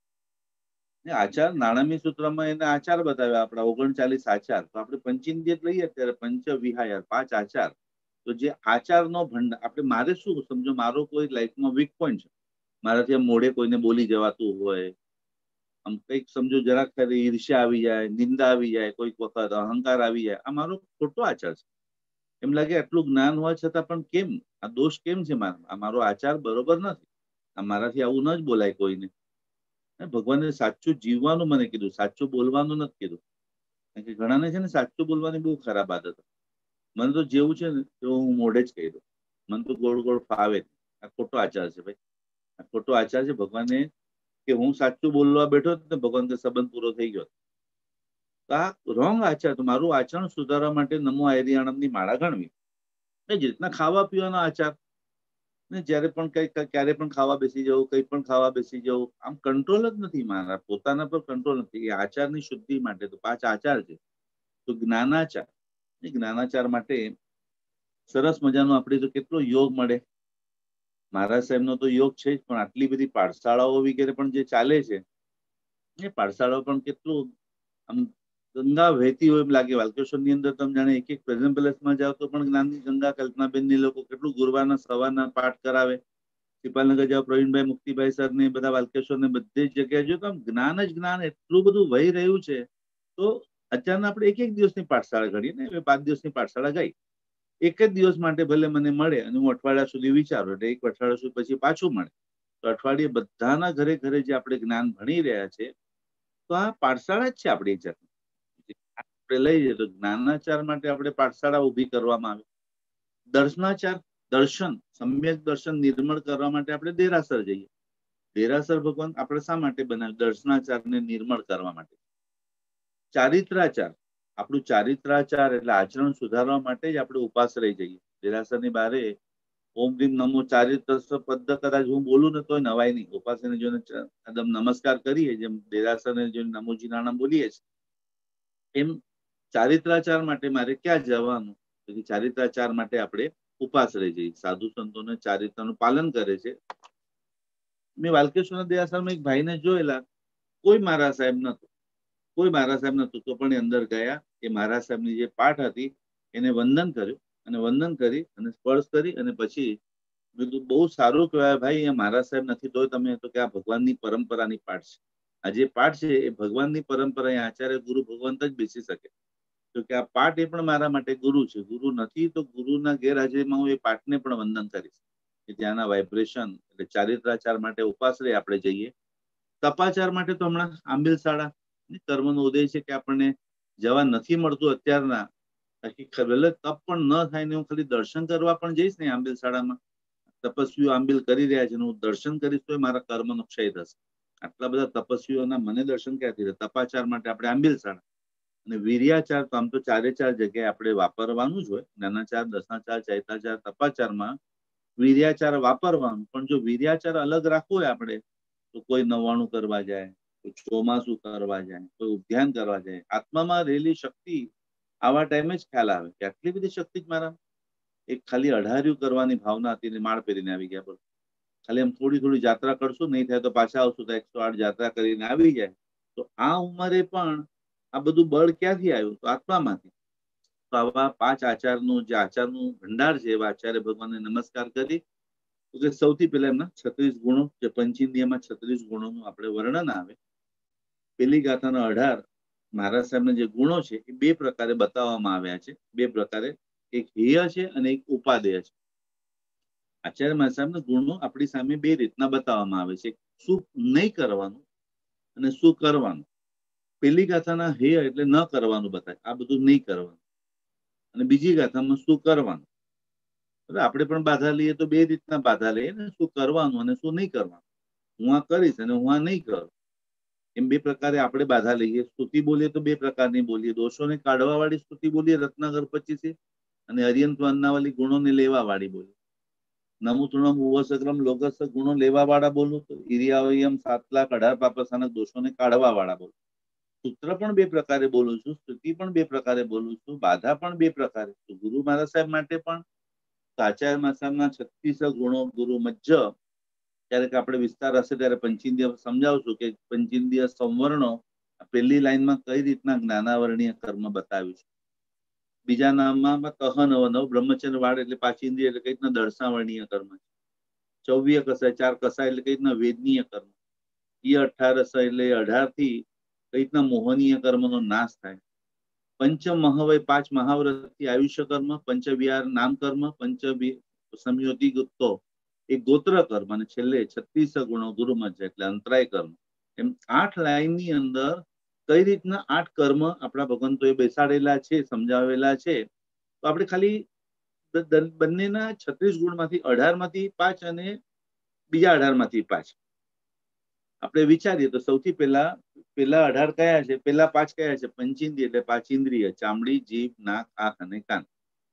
આચાર નાણામી સૂત્રમાં એને આચાર બતાવ્યા આપણા 39 આચાર. તો આપણે પંચિન્દ્રિય લઈએ ત્યારે પંચ વિહાયા 5 આચાર. તો જે આચારનો ભંડાર આપણે, મારે શું સમજો, મારો કોઈ લાઈફમાં વીક પોઈન્ટ છે, મારાથી આમ મોઢે કોઈને બોલી જવાતું હોય, આમ કંઈક સમજો જરાક ત્યારે ઈર્ષ્યા આવી જાય, નિંદા આવી જાય, કોઈક વખત અહંકાર આવી જાય, આ મારો ખોટો આચાર છે. એમ લાગે આટલું જ્ઞાન હોવા છતાં પણ કેમ આ દોષ કેમ છે મારો? આ મારો આચાર બરોબર નથી, આ મારાથી આવું ન જ બોલાય કોઈને. ભગવાને સાચું જીવવાનું મને કીધું, સાચું બોલવાનું નથી કીધું. કારણ કે ઘણાને છે ને સાચું બોલવાની બહુ ખરાબ આદત. મને તો જેવું છે ને તેવું હું મોઢે જ કહી દઉં, મને તો ગોળ ગોળ ફાવે. આ ખોટો આચાર છે ભાઈ, આ ખોટો આચાર છે. ભગવાને કે હું સાચું બોલવા બેઠો ને ભગવાન કે સંબંધ પૂરો થઈ ગયો. આ રોંગ આચાર. તો મારું આચરણ સુધારવા માટે નમો આયરિયાણમની માળા ગણવી. એ જ રીતના ખાવા પીવાનો આચાર, ને જયારે પણ કઈ ક્યારે પણ ખાવા બેસી જવું, કઈ પણ ખાવા બેસી જવું, આમ કંટ્રોલ જ નથી મારા પોતાના પર, કંટ્રોલ નથી. એ આચારની શુદ્ધિ માટે તો 5 આચાર છે. તો જ્ઞાનાચાર, એ જ્ઞાનાચાર માટે સરસ મજાનો આપણે તો કેટલો યોગ મળે. મહારાજ સાહેબનો તો યોગ છે જ, પણ આટલી બધી પાઠશાળાઓ વગેરે પણ જે ચાલે છે, એ પાઠશાળાઓ પણ કેટલું આમ ગંગા વહેતી હોય એમ લાગે. વાલ્કેશ્વરની અંદર તમે જાણે એક પ્રેઝન્ટ પેલેસમાં જાઓ તો પણ જ્ઞાનની ગંગા. કલ્પનાબેન ની લોકો કેટલું ગુરવારના સવારના પાઠ કરાવે. સિપાલનગર જાઓ પ્રવીણભાઈ મુક્તિભાઈ સર ને બધા વાલ્કેશ્વર ને બધી જ જગ્યાએ જો તો આમ જ્ઞાન જ જ્ઞાન એટલું બધું વહી રહ્યું છે. તો અચાનક આપણે એક દિવસની પાઠશાળા ઘડીએ ને, 5 દિવસની પાઠશાળા ગઈ. એક જ દિવસ માટે ભલે મને મળે અને હું અઠવાડિયા સુધી વિચારું, એટલે એક અઠવાડિયા સુધી પછી પાછું મળે, તો અઠવાડિયે બધાના ઘરે ઘરે જે આપણે જ્ઞાન ભણી રહ્યા છે, તો આ પાઠશાળા જ છે આપણી જાત. આપણે લઈ જઈએ તો જ્ઞાનાચાર માટે આપણે પાઠશાળા ઊભી કરવામાં આવે. દર્શનાચાર, દર્શન, સમ્યક દર્શન નિર્મળ કરવા માટે આપણે દેરાસર જઈએ. દેરાસર ભગવાન આપણે શા માટે બનાવ્યું? દર્શનાચારને નિર્મળ કરવા માટે. ચારિત્રાચાર, આપણું ચારિત્રાચાર એટલે આચરણ સુધારવા માટે જ આપણે ઉપાશ્રય જઈએ. દેરાસરની બારે ઓમ ભીમ નમો ચારિત્ર પદ કદાચ હું બોલું ને તોય નવાય નહીં. ઉપાસને જોઈને એકદમ નમસ્કાર કરીએ, જેમ દેરાસરને જોઈને નમોજી નાણાં બોલીએ છીએ, એમ ચારિત્રાચાર માટે મારે ક્યાં જવાનું? ચારિત્રાચાર માટે આપણે ઉપાશ્રય જઈએ. સાધુ સંતોને ચારિત્રનું પાલન કરે છે. મેં વાલ્કેશ્વરના દેરાસરમાં એક ભાઈને જોયેલા, કોઈ મહારાજ સાહેબ નતો, કોઈ મહારાજ સાહેબ નતું, તો પણ એ અંદર ગયા. એ મહારાજ સાહેબની જે પાઠ હતી એને વંદન કર્યું, અને વંદન કરી અને સ્પર્શ કરી અને પછી કીધું બહુ સારું કહેવાય ભાઈ, અહીંયા મહારાજ સાહેબ નથી તોય તમે તો કે આ ભગવાનની પરંપરાની પાઠ છે. આ જે પાઠ છે એ ભગવાનની પરંપરા, આચાર્ય ગુરુ ભગવંત જ બેસી શકે. તો કે આ પાઠ એ પણ મારા માટે ગુરુ છે. ગુરુ નથી તો ગુરુના ગેરહાજરીમાં હું એ પાઠને પણ વંદન કરીશ. ત્યાંના વાઇબ્રેશન એટલે ચારિત્રાચાર માટે ઉપાશ્રય આપણે જઈએ. તપાચાર માટે તો હમણાં આંબિલ શાળા કર્મનો ઉદય છે કે આપણને જવા નથી મળતું અત્યારના. ભલે તપ પણ ન થાય ને હું ખાલી દર્શન કરવા પણ જઈશ ને આંબિલ શાળામાં, તપસ્વીઓ આંબિલ કરી રહ્યા છે, હું દર્શન કરીશ તો મારા કર્મનો ક્ષય થશે. આટલા બધા તપસ્વીઓના મને દર્શન ક્યાંથી થાય? તપાચાર માટે આપણે આંબિલ શાળા. અને વીર્યાચાર તો આમ તો 4 જગ્યાએ આપણે વાપરવાનું જ હોય. જ્ઞાનાચાર, દશાચાર, ચૈતાચાર, તપાચારમાં વીર્યાચાર વાપરવાનું. પણ જો વીર્યાચાર અલગ રાખવું હોય આપણે, તો કોઈ 99 કરવા જાય, કોઈ ચોમાસું કરવા જાય, કોઈ ઉદ્યાન કરવા જાય. આત્મામાં રહેલી શક્તિ આવા ટાઈમે જ ખ્યાલ આવે કે આટલી બધી શક્તિ જ મારા. એક ખાલી અઢાર્યું કરવાની ભાવના હતી ને માળ પહેરીને આવી ગયા. બોલો, ખાલી આમ થોડી થોડી જાત્રા કરશું, નહીં થાય તો પાછા આવશું, તો 108 જાત્રા કરીને આવી જાય. તો આ ઉંમરે પણ આ બધું બળ ક્યાંથી આવ્યું? તો આત્મામાંથી. તો આવા 5 આચારનું જે આચારનું ભંડાર છે, એવા આચાર્ય ભગવાનને નમસ્કાર કરી. તો સૌથી પહેલા એમના 36 ગુણો, જે પંચેન્દ્રિયમાં 36 ગુણોનું આપણે વર્ણન આવે. પેલી ગાથાના 18 મહારાજ સાહેબના જે ગુણો છે એ 2 પ્રકારે બતાવવામાં આવ્યા છે. 2 પ્રકારે, એક હેય છે અને એક ઉપાદેય છે. આચાર્ય મહારાજ સાહેબના ગુણો આપણી સામે 2 રીતના બતાવવામાં આવે છે. શું નહીં કરવાનું અને શું કરવાનું. પેલી ગાથાના હેય એટલે ન કરવાનું બતાવે, આ બધું નહીં કરવાનું. અને બીજી ગાથામાં શું કરવાનું. આપણે પણ બાધા લઈએ તો 2 રીતના બાધા લઈએ ને, શું કરવાનું અને શું નહીં કરવાનું. હું આ કરીશ અને હું આ નહીં કરું, એમ 2 પ્રકારે આપણે બાધા લઈએ. સ્તુતિ બોલીએ તો 2 પ્રકારની બોલીએ. દોષોને કાઢવા વાળી સ્તુતિ બોલીએ રત્નાકર 25, અને અર્યંત અન્નાવાળી ગુણોને લેવા વાળી બોલીએ. નમુતૃણમ ઉવસક્રમ લોગસ ગુણો લેવા વાળા બોલું તો ઇરિયાવયમ 7,18 પાપસાના દોષોને કાઢવા વાળા બોલું. સૂત્ર પણ 2 પ્રકારે બોલું છું, સ્તુતિ પણ 2 પ્રકારે બોલું છું, બાધા પણ 2 પ્રકારે. ગુરુ મહારાજ સાહેબ માટે પણ આચાર્ય મહારાજ સાહેબના 36 ગુણો ગુરુ મજ્જ. ક્યારેક આપણે વિસ્તાર હશે ત્યારે પંચેન્દ્રિય સમજાવશું કે પંચેન્દ્રિય સંવર્ણો પહેલી લાઈનમાં કઈ રીતના જ્ઞાનાવરણીય કર્મ બતાવ્યું છે. બીજા નામમાં કહ નવ બ્રહ્મચર્ય વાળ એટલે 5 ઇન્દ્રિય એટલે કઈ રીતના દર્શાવરણીય કર્મ છે. 24 કસાય 4 કસાય એટલે કઈ રીતના વેદનીય કર્મ. એ 18 એટલે 18 થી કઈ રીતના મોહનીય કર્મનો નાશ થાય. પંચ મહાવય 5 મહાવ્રતથી આયુષ્ય કર્મ, પંચવિહાર નામ કર્મ, પંચ સંયોતિ ગુપ્તો એ ગોત્ર કર્મ, અને છેલ્લે 36 ગુણો ગુરુમજ્જ એટલે અંતરાય કર્મ. એમ 8 લાઈનની અંદર કઈ રીતના 8 કર્મ આપણા ભગવંતોએ બેસાડેલા છે, સમજાવેલા છે. તો આપણે ખાલી બંનેના 36 ગુણમાંથી 18 માંથી 5 અને બીજા 18 માંથી 5 આપણે વિચારીએ તો સૌથી પેલા 18 કયા છે? પેલા 5 કયા છે? પંચેન્દ્રિય એટલે 5 ઇન્દ્રિય, ચામડી, જીભ, નાક, આંખ અને કાન.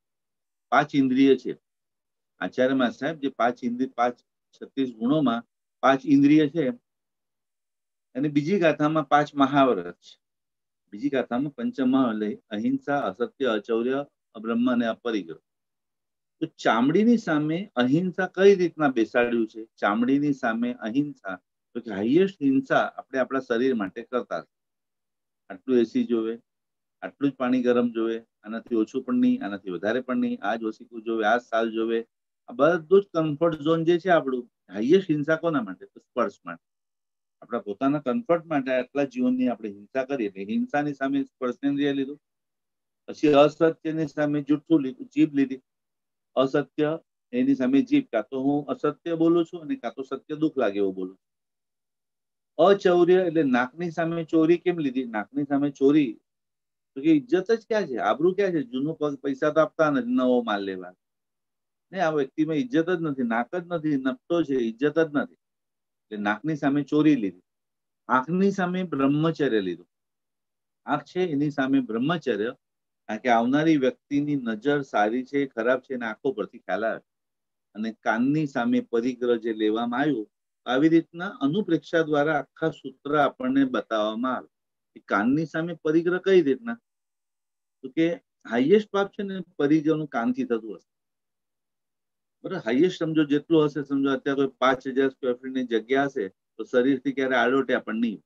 5 ઇન્દ્રિય છે. આચાર્ય મહારાજ સાહેબ જે 5 ઇન્દ્રિય 36 ગુણોમાં 5 ઇન્દ્રિય છે, અને બીજી ગાથામાં 5 મહાવ્રત છે. બીજી ગાથામાં પંચમહા એટલે અહિંસા, અસત્ય, અચૌર્ય, અબ્રહ્મ અને અપરિગ્રહ. તો ચામડીની સામે અહિંસા કઈ રીતના બેસાડ્યું છે? ચામડીની સામે અહિંસા, તો કે હાઈએસ્ટ હિંસા આપણે આપણા શરીર માટે કરતા. આટલું એસી જોવે, આટલું જ પાણી ગરમ જોવે, આનાથી ઓછું પણ નહીં, આનાથી વધારે પણ નહીં, આ જ ઓસીકું જોવે, આ સાલ જોવે. આ બધું જ કમ્ફર્ટ ઝોન જે છે આપણું, હાઈએસ્ટ હિંસા કોના માટે? તો સ્પર્શ માટે. આપણા પોતાના કમ્ફર્ટ માટે આટલા જીવનની આપણે હિંસા કરીએ, એટલે હિંસાની સામે સ્પર્શેન્દ્રિય લીધું. પછી અસત્યની સામે જુઠ્ઠું લીધું, જીભ લીધી. અસત્ય એની સામે જીભ, કાં તો હું અસત્ય બોલું છું અને કાં તો સત્ય દુઃખ લાગે એવું બોલું છું. અચૌર્ય એટલે નાકની સામે ચોરી કેમ લીધી? નાકની સામે ચોરી તો કે ઇજ્જત જ ક્યાં છે, આબરૂ ક્યાં છે? જૂનો પૈસા તો આપતા નથી, નવો માલ લેવા. નહીં, આ વ્યક્તિમાં ઇજ્જત જ નથી, નાક જ નથી, નકટો છે, ઇજ્જત જ નથી. એટલે નાકની સામે ચોરી લીધી. આંખની સામે બ્રહ્મચર્ય લીધું. આંખ છે એની સામે બ્રહ્મચર્ય, કારણ કે આવનારી વ્યક્તિની નજર સારી છે ખરાબ છે એના આંખો પરથી ખ્યાલ આવે. અને કાનની સામે પરિગ્રહ જે લેવામાં આવ્યું, આવી રીતના અનુપ્રેક્ષા દ્વારા આખા સૂત્ર આપણને બતાવવામાં આવે. કાનની સામે પરિગ્રહ કઈ રીતના? તો કે હાઈએસ્ટ પાપ છે ને પરિગ્રહનું કાનથી થતું હશે. બરાબર, હાઈએસ્ટ સમજો જેટલું હશે, સમજો અત્યારે કોઈ 5,000 સ્ક્વેર ફીટની જગ્યા હશે તો શરીરથી ક્યારે આડોટ્યા પણ નહીં.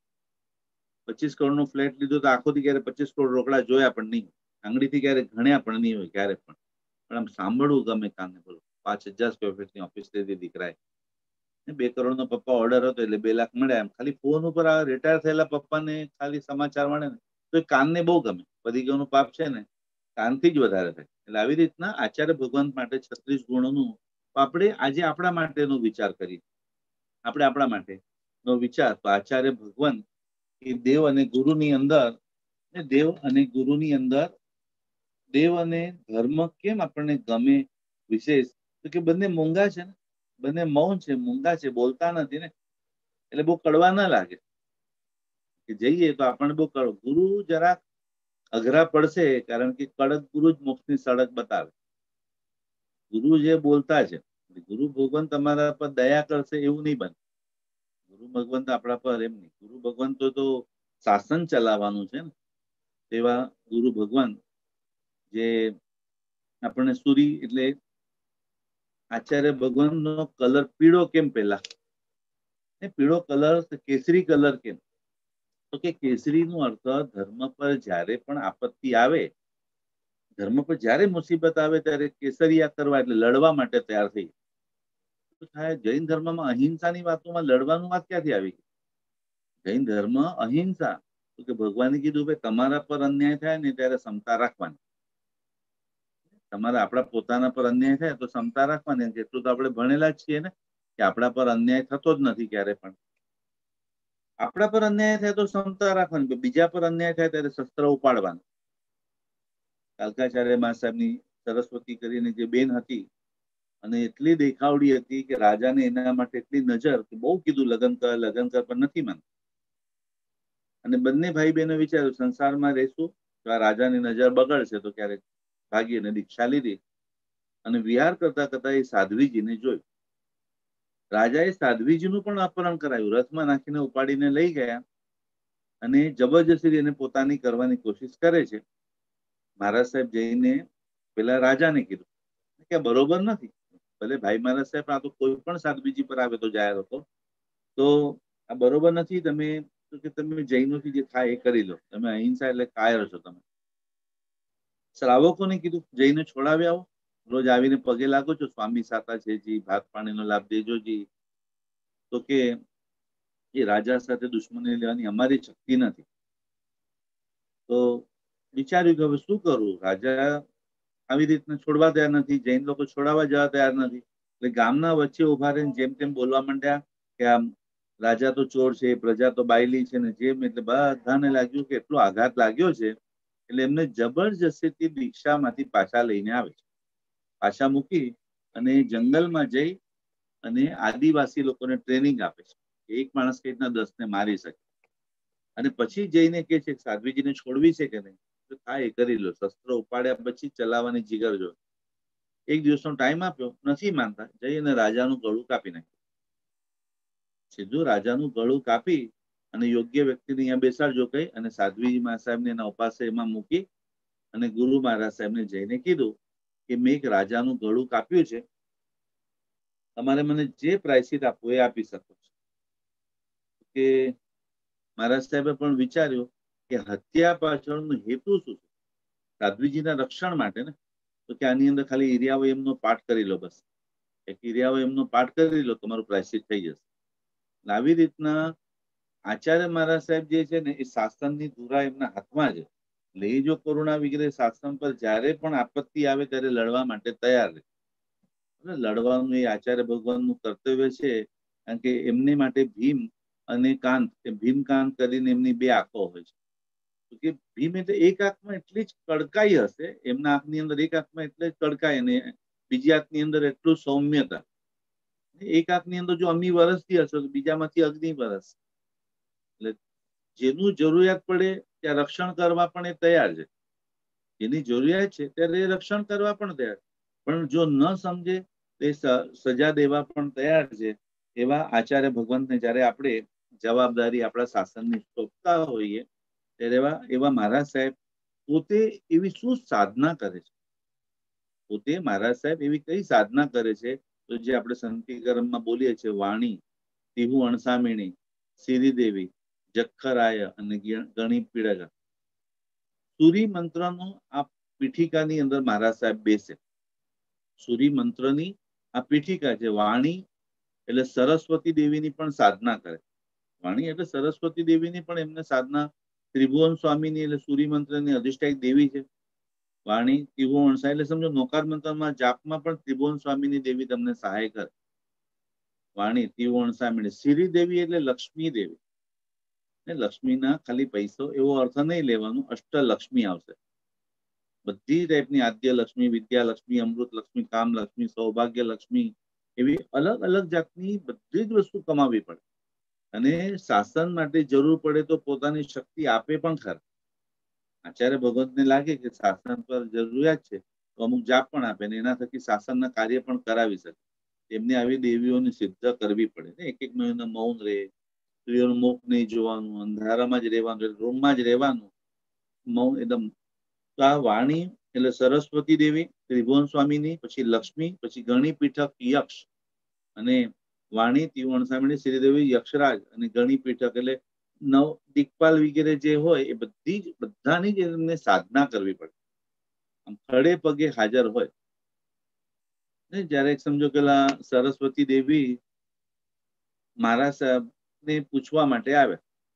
25 કરોડનો ફ્લેટ લીધો તો આંખોથી ક્યારે 25 કરોડ રોકડા જોયા પણ નહીં, આંગળીથી ક્યારે ઘણ્યા પણ નહીં હોય ક્યારે પણ. પણ આમ સાંભળવું ગમે કાનને. બોલો, 5,000 સ્ક્વેર ફીટની ઓફિસ લીધી દીકરાએ, 2 કરોડનો પપ્પા ઓર્ડર હતો એટલે 2 લાખ મળ્યા. એમ ખાલી ફોન ઉપર આ રિટાયર થયેલા પપ્પાને ખાલી સમાચાર મળે ને તો એ કાનને બહુ ગમે. પરિગ્રહનું પાપ છે ને કાનથી જ વધારે થાય. એટલે આવી રીતના આચાર્ય ભગવાન માટે 36 ગુણોનું આપણે આજે આપણા માટેનો વિચાર કરીએ. આપણે આપણા માટેનો વિચાર તો આચાર્ય ભગવાન એ દેવ અને ગુરુની અંદર, દેવ અને ગુરુની અંદર દેવ અને ધર્મ કેમ આપણને ગમે વિશેષ? તો કે બંને મોંઘા છે ને, બંને મૌન છે, મૂંગા છે, બોલતા નથી ને, એટલે બહુ કડવા ના લાગે. કે જઈએ તો આપણને બહુ કડવું. ગુરુ જરાક અઘરા પડશે, કારણ કે કડક ગુરુ જ મોક્ષની સડક બતાવે. ગુરુ જે બોલતા છે, ગુરુ ભગવાન તમારા પર દયા કરશે એવું નહીં બને. ગુરુ ભગવાન તો આપણા પર એમ નહીં. ગુરુ ભગવાન તો શાસન ચલાવવાનું છે ને, તેવા ગુરુ ભગવાન જે આપણને સૂરી એટલે આચાર્ય ભગવાનનો કલર પીળો કેમ? પેલા પીળો કલર, કેસરી કલર કેમ? તો કે કેસરીનો અર્થ ધર્મ પર જ્યારે પણ આપત્તિ આવે, ધર્મ પર જ્યારે મુસીબત આવે ત્યારે કેસરિયા કરવા એટલે લડવા માટે તૈયાર થઈ થાય. જૈન ધર્મમાં અહિંસાની વાતોમાં લડવાનું વાત ક્યાંથી આવી? જૈન ધર્મ અહિંસા. તો કે ભગવાને કીધું ભાઈ તમારા પર અન્યાય થાય ને ત્યારે ક્ષમતા રાખવાની. તમારા આપણા પોતાના પર અન્યાય થાય તો ક્ષમતા રાખવાની. એટલું તો આપણે ભણેલા જ છીએ ને કે આપણા પર અન્યાય થતો જ નથી ક્યારે પણ. આપણા પર અન્યાય થાય તો ક્ષમતા રાખવાની, બીજા પર અન્યાય થાય ત્યારે શસ્ત્ર ઉપાડવાનું. કાલકાચાર્ય મા સાહેબની સરસ્વતી કરીને જે બેન હતી, અને એટલી દેખાવડી હતી કે રાજાને એના માટે એટલી નજર કે બહુ કીધું લગ્ન કર પણ નથી માનતા. અને બંને ભાઈ બહેનો વિચાર્યું સંસારમાં રહેશું તો આ રાજાની નજર બગડશે તો ક્યારેક ભાગી અને દીક્ષા લીધી. અને વિહાર કરતા કરતા એ સાધ્વીજીને જોયું. રાજાએ સાધ્વીજીનું પણ અપહરણ કરાયું, રથમાં નાખીને ઉપાડીને લઈ ગયા અને જબરજસ્તી એને પોતાની કરવાની કોશિશ કરે છે. મહારાજ સાહેબ જઈને પેલા રાજાને કીધું કે બરોબર નથી. ભલે ભાઈ મહારાજ સાહેબ આ તો કોઈ પણ સાધ્વીજી પર આવે તો જાહેર હતો, તો આ બરોબર નથી. તમે જૈનોથી જે થાય એ કરી લો, તમે અહિંસા એટલે કાયર છો. તમે શ્રાવકોને કીધું જઈને છોડાવી આવો, રોજ આવીને પગે લાગો છો, સ્વામી સાતા છે જી, ભાત પાણીનો લાભ દેજો જી. તો કે એ રાજા સાથે દુશ્મની લેવાની અમારી શક્તિ નથી. તો વિચાર્યું કે હવે શું કરવું? રાજા આવી રીતના છોડવા તૈયાર નથી, જૈન લોકો છોડાવવા જવા તૈયાર નથી. એટલે ગામના વચ્ચે ઉભા રહીને જેમ તેમ બોલવા માંડ્યા કે આમ રાજા તો ચોર છે, પ્રજા તો બાયલી છે ને જેમ. એટલે બધાને લાગ્યું કે એટલો આઘાત લાગ્યો છે એટલે એમને જબરજસ્તી દીક્ષામાંથી પાછા લઈને આવે છે. પાછા મૂકી અને જંગલમાં જઈ અને આદિવાસી લોકોને ટ્રેનિંગ આપે છે. એક માણસ કઈ રીતના 10ને મારી શકે. અને પછી જઈને કે છે સાધ્વીજીને છોડવી છે કે નહીં? તો હા, એ કરી લો. શસ્ત્ર ઉપાડ્યા પછી ચલાવવાની જીગર જો. એક દિવસનો ટાઈમ આપ્યો, નથી માનતા. જઈ અને રાજાનું ગળું કાપી નાખ્યું. સીધું રાજાનું ગળું કાપી અને યોગ્ય વ્યક્તિને અહીંયા બેસાડજો કહી અને સાધ્વીજી મહારાજ સાહેબને એના ઉપાસે એમાં મૂકી અને ગુરુ મહારાજ સાહેબને જઈને કીધું કે મેં એક રાજાનું ગળું કાપ્યું છે, તમારે મને જે પ્રાયશ્ચિત આપવું એ આપી શકો છો. કે મહારાજ સાહેબે પણ વિચાર્યું કે હત્યા પાછળનો હેતુ શું છે? સાધ્વીજીના રક્ષણ માટે ને. તો કે આની અંદર ખાલી ઈર્યાવો એમનો પાઠ કરી લો, બસ એક ઈર્યાવો એમનો પાઠ કરી લો, તમારું પ્રાયશ્ચિત થઈ જશે. આવી રીતના આચાર્ય મહારાજ સાહેબ જે છે ને, એ શાસનની ધુરા એમના હાથમાં છે. એટલે એ જો કરુણા વિગ્રહ શાસન પર જ્યારે પણ આપત્તિ આવે ત્યારે લડવા માટે તૈયાર રહે. લડવાનું એ આચાર્ય ભગવાનનું કર્તવ્ય છે. કારણ કે એમને માટે ભીમ અને કાંત, ભીમકાંત કરીને એમની બે આંખો હોય છે. કે ભીમ એટલે એક આંખમાં એટલી જ કડકાઈ હશે, એમના આંખની અંદર એક આંખમાં એટલે જ કડકાઈ, અને બીજી આંખની અંદર એટલું સૌમ્યતા. એક આંખની અંદર જો અમી વરસતી હશે તો બીજામાંથી અગ્નિ વરસ. એટલે જેનું જરૂરિયાત પડે ત્યાં રક્ષણ કરવા પણ એ તૈયાર છે. જેની જરૂરિયાત છે ત્યારે એ રક્ષણ કરવા પણ તૈયાર, પણ જો ન સમજે તો એ સજા દેવા પણ તૈયાર છે. એવા આચાર્ય ભગવંતને જયારે આપણે જવાબદારી આપણા શાસનની સોંપતા હોઈએ ત્યારે એવા મહારાજ સાહેબ પોતે એવી શું સાધના કરે છે? પોતે મહારાજ સાહેબ એવી કઈ સાધના કરે છે? તો જે આપણે સંતિકરમમાં બોલીએ છીએ, વાણી, તિહુ અણસામીણી, સિરીદેવી, જખરાય અને ગણી પીડગા. સૂરી મંત્રનો આ પીઠિકાની અંદર મહારાજ સાહેબ બેસે. સૂરી મંત્રની આ પીઠિકા છે. વાણી એટલે સરસ્વતી દેવીની પણ સાધના કરે. વાણી એટલે સરસ્વતી દેવીની પણ એમને સાધના. ત્રિભુવન સ્વામીની એટલે સૂરી મંત્રની અધિષ્ઠાયક દેવી છે વાણી. ત્રિભુવન એટલે સમજો નોકાર મંત્રમાં જાપમાં પણ ત્રિભુવન સ્વામીની દેવી તમને સહાય કરે. વાણી, ત્રિભુવન સ્વામીની. શ્રી દેવી એટલે લક્ષ્મી દેવી. લક્ષ્મીના ખાલી પૈસો એવો અર્થ નહીં લેવાનું, અષ્ટલક્ષ્મી આવશે. બધી ટાઈપની આદ્ય લક્ષ્મી, વિદ્યા લક્ષ્મી, અમૃત લક્ષ્મી, કામ લક્ષ્મી, સૌભાગ્ય લક્ષ્મી, એવી અલગ અલગ જાતની બધી જ વસ્તુ કમાવી પડે. અને શાસન માટે જરૂર પડે તો પોતાની શક્તિ આપે પણ ખરા. આચાર્ય ભગવંતને લાગે કે શાસન પર જરૂરિયાત છે તો અમુક જાપ પણ આપે ને એના થકી શાસનના કાર્ય પણ કરાવી શકે. એમને આવી દેવીઓની સિદ્ધ કરવી પડે ને. એક એક મહિનો મૌન રહે, સ્ત્રીઓનું મુખ નહીં જોવાનું, અંધારામાં જ રહેવાનું, રૂમમાં જ રહેવાનું, મૌન એકદમ. તો આ વાણી એટલે સરસ્વતી દેવી, ત્રિભુવન સ્વામીની, પછી લક્ષ્મી, પછી ગણી પીઠક યક્ષ, અને વાણી, ત્રિભુવન સ્વામીની, શ્રીદેવી, યક્ષરાજ અને ગણી પીઠક એટલે નવ દિક્પાલ વગેરે જે હોય એ બધાની જ એમને સાધના કરવી પડે. આમ ખડે પગે હાજર હોય ને. જયારે સમજો પેલા સરસ્વતી દેવી મહારાજ સાહેબને પૂછવા માટે આવે.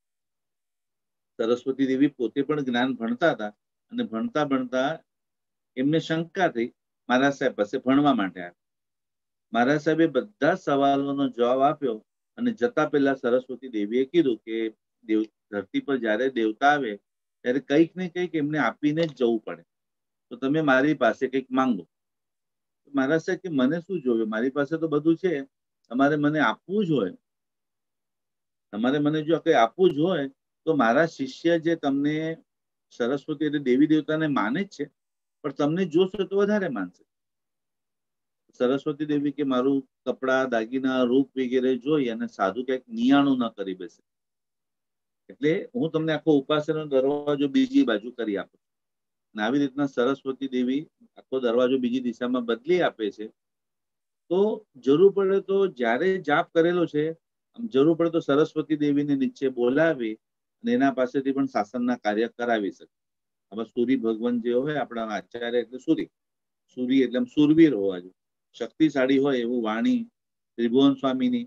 સરસ્વતી દેવી પોતે પણ જ્ઞાન ભણતા હતા અને ભણતા ભણતા એમને શંકા થઈ, મહારાજ સાહેબ પાસે ભણવા માટે આવ્યા. મહારાજ સાહેબે બધા સવાલોનો જવાબ આપ્યો અને જતા પહેલા સરસ્વતી દેવીએ કીધું કે ધરતી પર જયારે દેવતા આવે ત્યારે કંઈક ને કંઈક એમને આપીને જ જવું પડે, તો તમે મારી પાસે કંઈક માંગો. મહારાજ સાહેબ કે મને શું જોવે, મારી પાસે તો બધું છે, તમારે મને આપવું જ હોય. તમારે મને જો કંઈ આપવું જ હોય તો મારા શિષ્ય જે તમને સરસ્વતી એટલે દેવી દેવતાને માને જ છે, પણ તમને જોશે તો વધારે માનશે. સરસ્વતી દેવી કે મારું કપડા, દાગીના, રૂપ વગેરે જોઈ અને સાધુ કંઈક નિયાણું ન કરી બેસે. એટલે હું તમને આખો ઉપાસનો દરવાજો બીજી બાજુ કરી આપું. આવી રીતના સરસ્વતી દેવી આખો દરવાજો બીજી દિશામાં બદલી આપે છે. તો જરૂર પડે તો જ્યારે જાપ કરેલો છે, જરૂર પડે તો સરસ્વતી દેવીને નીચે બોલાવી અને એના પાસેથી પણ શાસનના કાર્ય કરાવી શકે. હવે સૂરી ભગવાન જે હોય આપણા આચાર્ય એટલે સૂરી એટલે સુરવીર હોવા જોઈએ, શક્તિશાળી હોય એવું વાણી, ત્રિભુવન સ્વામીની.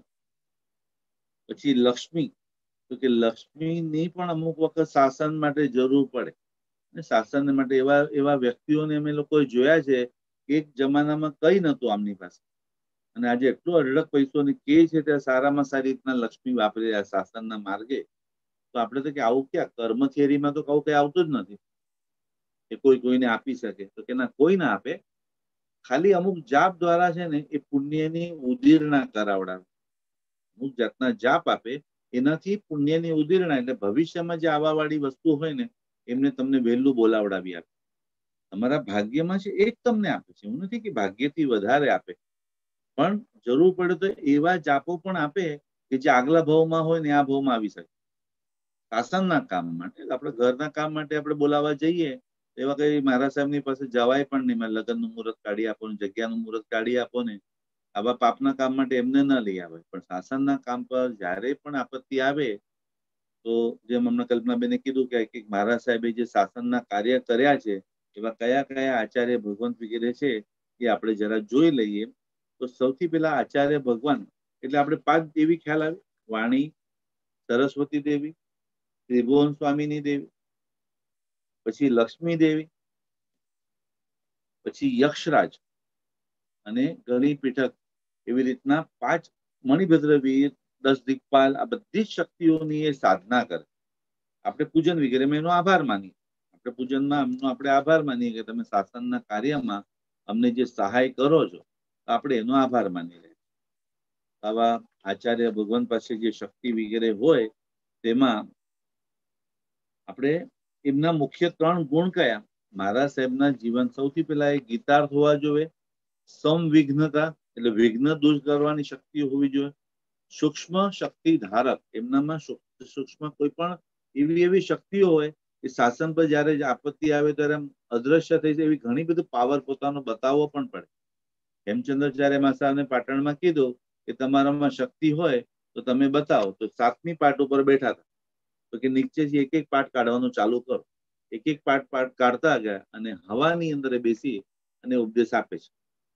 પછી લક્ષ્મી, તો કે લક્ષ્મીની પણ અમુક વખત શાસન માટે જરૂર પડે. શાસન માટે એવા એવા વ્યક્તિઓને અમે લોકોએ જોયા છે કે એક જમાનામાં કઈ નતું આમની પાસે, અને આજે એટલો અઢળક પૈસો ને કે છે ત્યાં સારામાં સારી રીતના લક્ષ્મી વાપરી રહ્યા શાસનના માર્ગે. તો આપણે તો કે આવું ક્યાં કર્મ થિયરીમાં તો આવું કઈ આવતું જ નથી કે કોઈ કોઈને આપી શકે. તો કે ના, કોઈ ના આપે, ખાલી અમુક જાપ દ્વારા છે ને એ પુણ્યની ઉદીરણા કરાવડાવે. અમુક જાતના જાપ આપે, એનાથી પુણ્યની ઉદીરણા એટલે ભવિષ્યમાં જે આવા વાળી વસ્તુ હોય ને એમને તમને વહેલું બોલાવડાવી આપે. તમારા ભાગ્યમાં છે એ જ તમને આપે છે, એવું નથી કે ભાગ્યથી વધારે આપે, પણ જરૂર પડે તો એવા જાપો પણ આપે કે જે આગલા ભાવમાં હોય ને આ ભાવમાં આવી શકે. શાસનના કામ માટે, આપણે ઘરના કામ માટે આપણે બોલાવવા જઈએ એવા કઈ મહારાજ સાહેબની પાસે જવાય પણ નહીં. મારે લગ્નનું મુહૂર્ત કાઢી આપો ને, જગ્યાનું મુહૂર્ત કાઢી આપો ને, આવા પાપના કામ માટે એમને ન લઈ આવે. પણ શાસનના કામ પર જ્યારે પણ આપત્તિ આવે તો જેમ હમણાં કલ્પનાબેને કીધું કે મહારાજ સાહેબે જે શાસનના કાર્ય કર્યા છે એવા કયા કયા આચાર્ય ભગવંત વગેરે છે એ આપણે જરા જોઈ લઈએ. તો સૌથી પહેલા આચાર્ય ભગવાન એટલે આપણે 5 દેવી ખ્યાલ આવે. વાણી, સરસ્વતી દેવી, ત્રિભુવન સ્વામીની દેવી, પછી લક્ષ્મી દેવી, પછી યક્ષરાજ અને ગણી પીઠક, એવી રીતના 5 મણિભદ્ર વીર, 10 દિક્પાલ, આ બધી જ શક્તિઓની એ સાધના કરે. આપણે પૂજન વગેરેમાં એનો આભાર માનીએ. આપણે પૂજનમાં એમનો આપણે આભાર માનીએ કે તમે શાસનના કાર્યમાં અમને જે સહાય કરો છો, આપણે એનો આભાર માની લઈએ. આવા આચાર્ય ભગવાન પાસે જે શક્તિ વગેરે હોય તેમાં આપણે એમના મુખ્ય 3 ગુણ કયા? મહારાજ સાહેબના જીવન સૌથી પહેલા એ ગીતાર્થ હોવા જોઈએ, સંવિઘ્નતા એટલે વિઘ્ન દૂર કરવાની શક્તિ હોવી જોઈએ, સૂક્ષ્મ શક્તિ ધારક, એમનામાં સૂક્ષ્મ કોઈ પણ એવી શક્તિઓ હોય કે શાસન પર જયારે આપત્તિ આવે ત્યારે અદ્રશ્ય થઈ જાય એવી ઘણી બધી પાવર પોતાનો બતાવવો પણ પડે. હેમચંદ્રાચાર્ય મહારાજને પાટણમાં કીધું કે તમારામાં શક્તિ હોય તો તમે બતાવો. તો 7મી પાટ ઉપર બેઠા હતા તો કે નીચેથી એક પાટ કાઢવાનું ચાલુ કરો. એક પાટ કાઢતા ગયા અને હવાની અંદર બેસી અને ઉપદેશ આપે છે.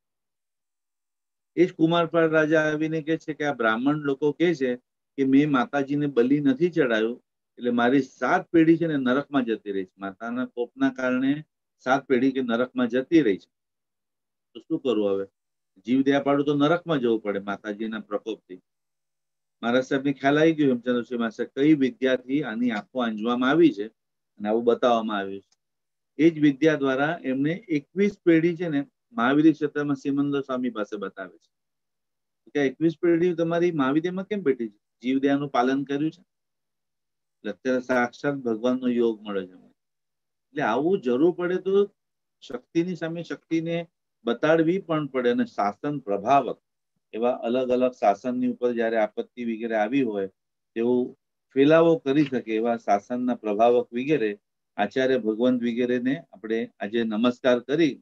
એ જ કુમારપાળ રાજા આવીને કહે છે કે આ બ્રાહ્મણ લોકો કહે છે કે મેં માતાજીને બલિ નથી ચડાયું એટલે મારી 7 પેઢી છે ને નરકમાં જતી રહી છે. માતાના કોપના કારણે 7 પેઢી કે નરકમાં જતી રહી છે. તો શું કરવું હવે? જીવ દયા પાડું તો નરકમાં જવું પડે માતાજીના પ્રકોપથી. મહારાજ સાહેબને ખ્યાલ આવી ગયો હેમચંદ્ર માસ્ટર કઈ વિદ્યાથી આની આંખો આંજવામાં આવી છે અને આવું બતાવવામાં આવ્યું છે. એ જ વિદ્યા દ્વારા એમને 21 પેઢી છે ને મહાવીર ક્ષેત્રમાં સિમંદર સ્વામી પાસે બતાવે છે કે 21 પેઢી તમારી મહાવીરમાં કેમ બેઠી છે? જીવદયાનું પાલન કર્યું છે. અત્યારે સાક્ષાત ભગવાનનો યોગ મળે છે. એટલે આવું જરૂર પડે તો શક્તિની સામે શક્તિને બતાડવી પણ પડે. અને શાસન પ્રભાવક એવા અલગ અલગ શાસનની ઉપર જયારે આપત્તિ વગેરે આવી હોય તેવું ફેલાવો કરી શકે એવા શાસનના પ્રભાવક વગેરે આચાર્ય ભગવંત વગેરેને આપણે આજે નમસ્કાર કરી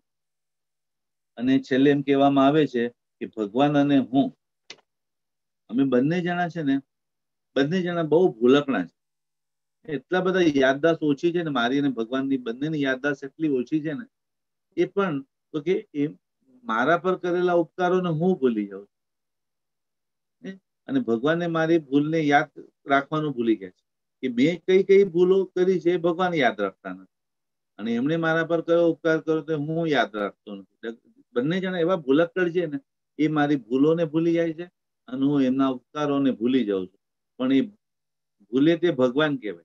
અને છેલ્લે એમ કહેવામાં આવે છે કે ભગવાન અને હું અમે બંને જણા છે ને બંને જણા બહુ ભૂલકણા છે. એટલા બધા યાદદાસ્ત ઓછી છે ને મારી અને ભગવાનની બંનેની યાદદાસ્ત એટલી ઓછી છે ને એ પણ તો કે એ મારા પર કરેલા ઉપકારોને હું ભૂલી જાઉં છું અને ભગવાને મારી ભૂલને યાદ રાખવાનું ભૂલી ગયા છે કે મેં કઈ કઈ ભૂલો કરી છે એ ભગવાન યાદ રાખતા નથી અને એમણે મારા પર કયો ઉપકાર કર્યો તો હું યાદ રાખતો નથી. બંને જણા એવા ભૂલક્કડ છે ને એ મારી ભૂલોને ભૂલી જાય છે અને હું એમના ઉપકારોને ભૂલી જાઉં છું. પણ એ ભૂલે તે ભગવાન કહેવાય.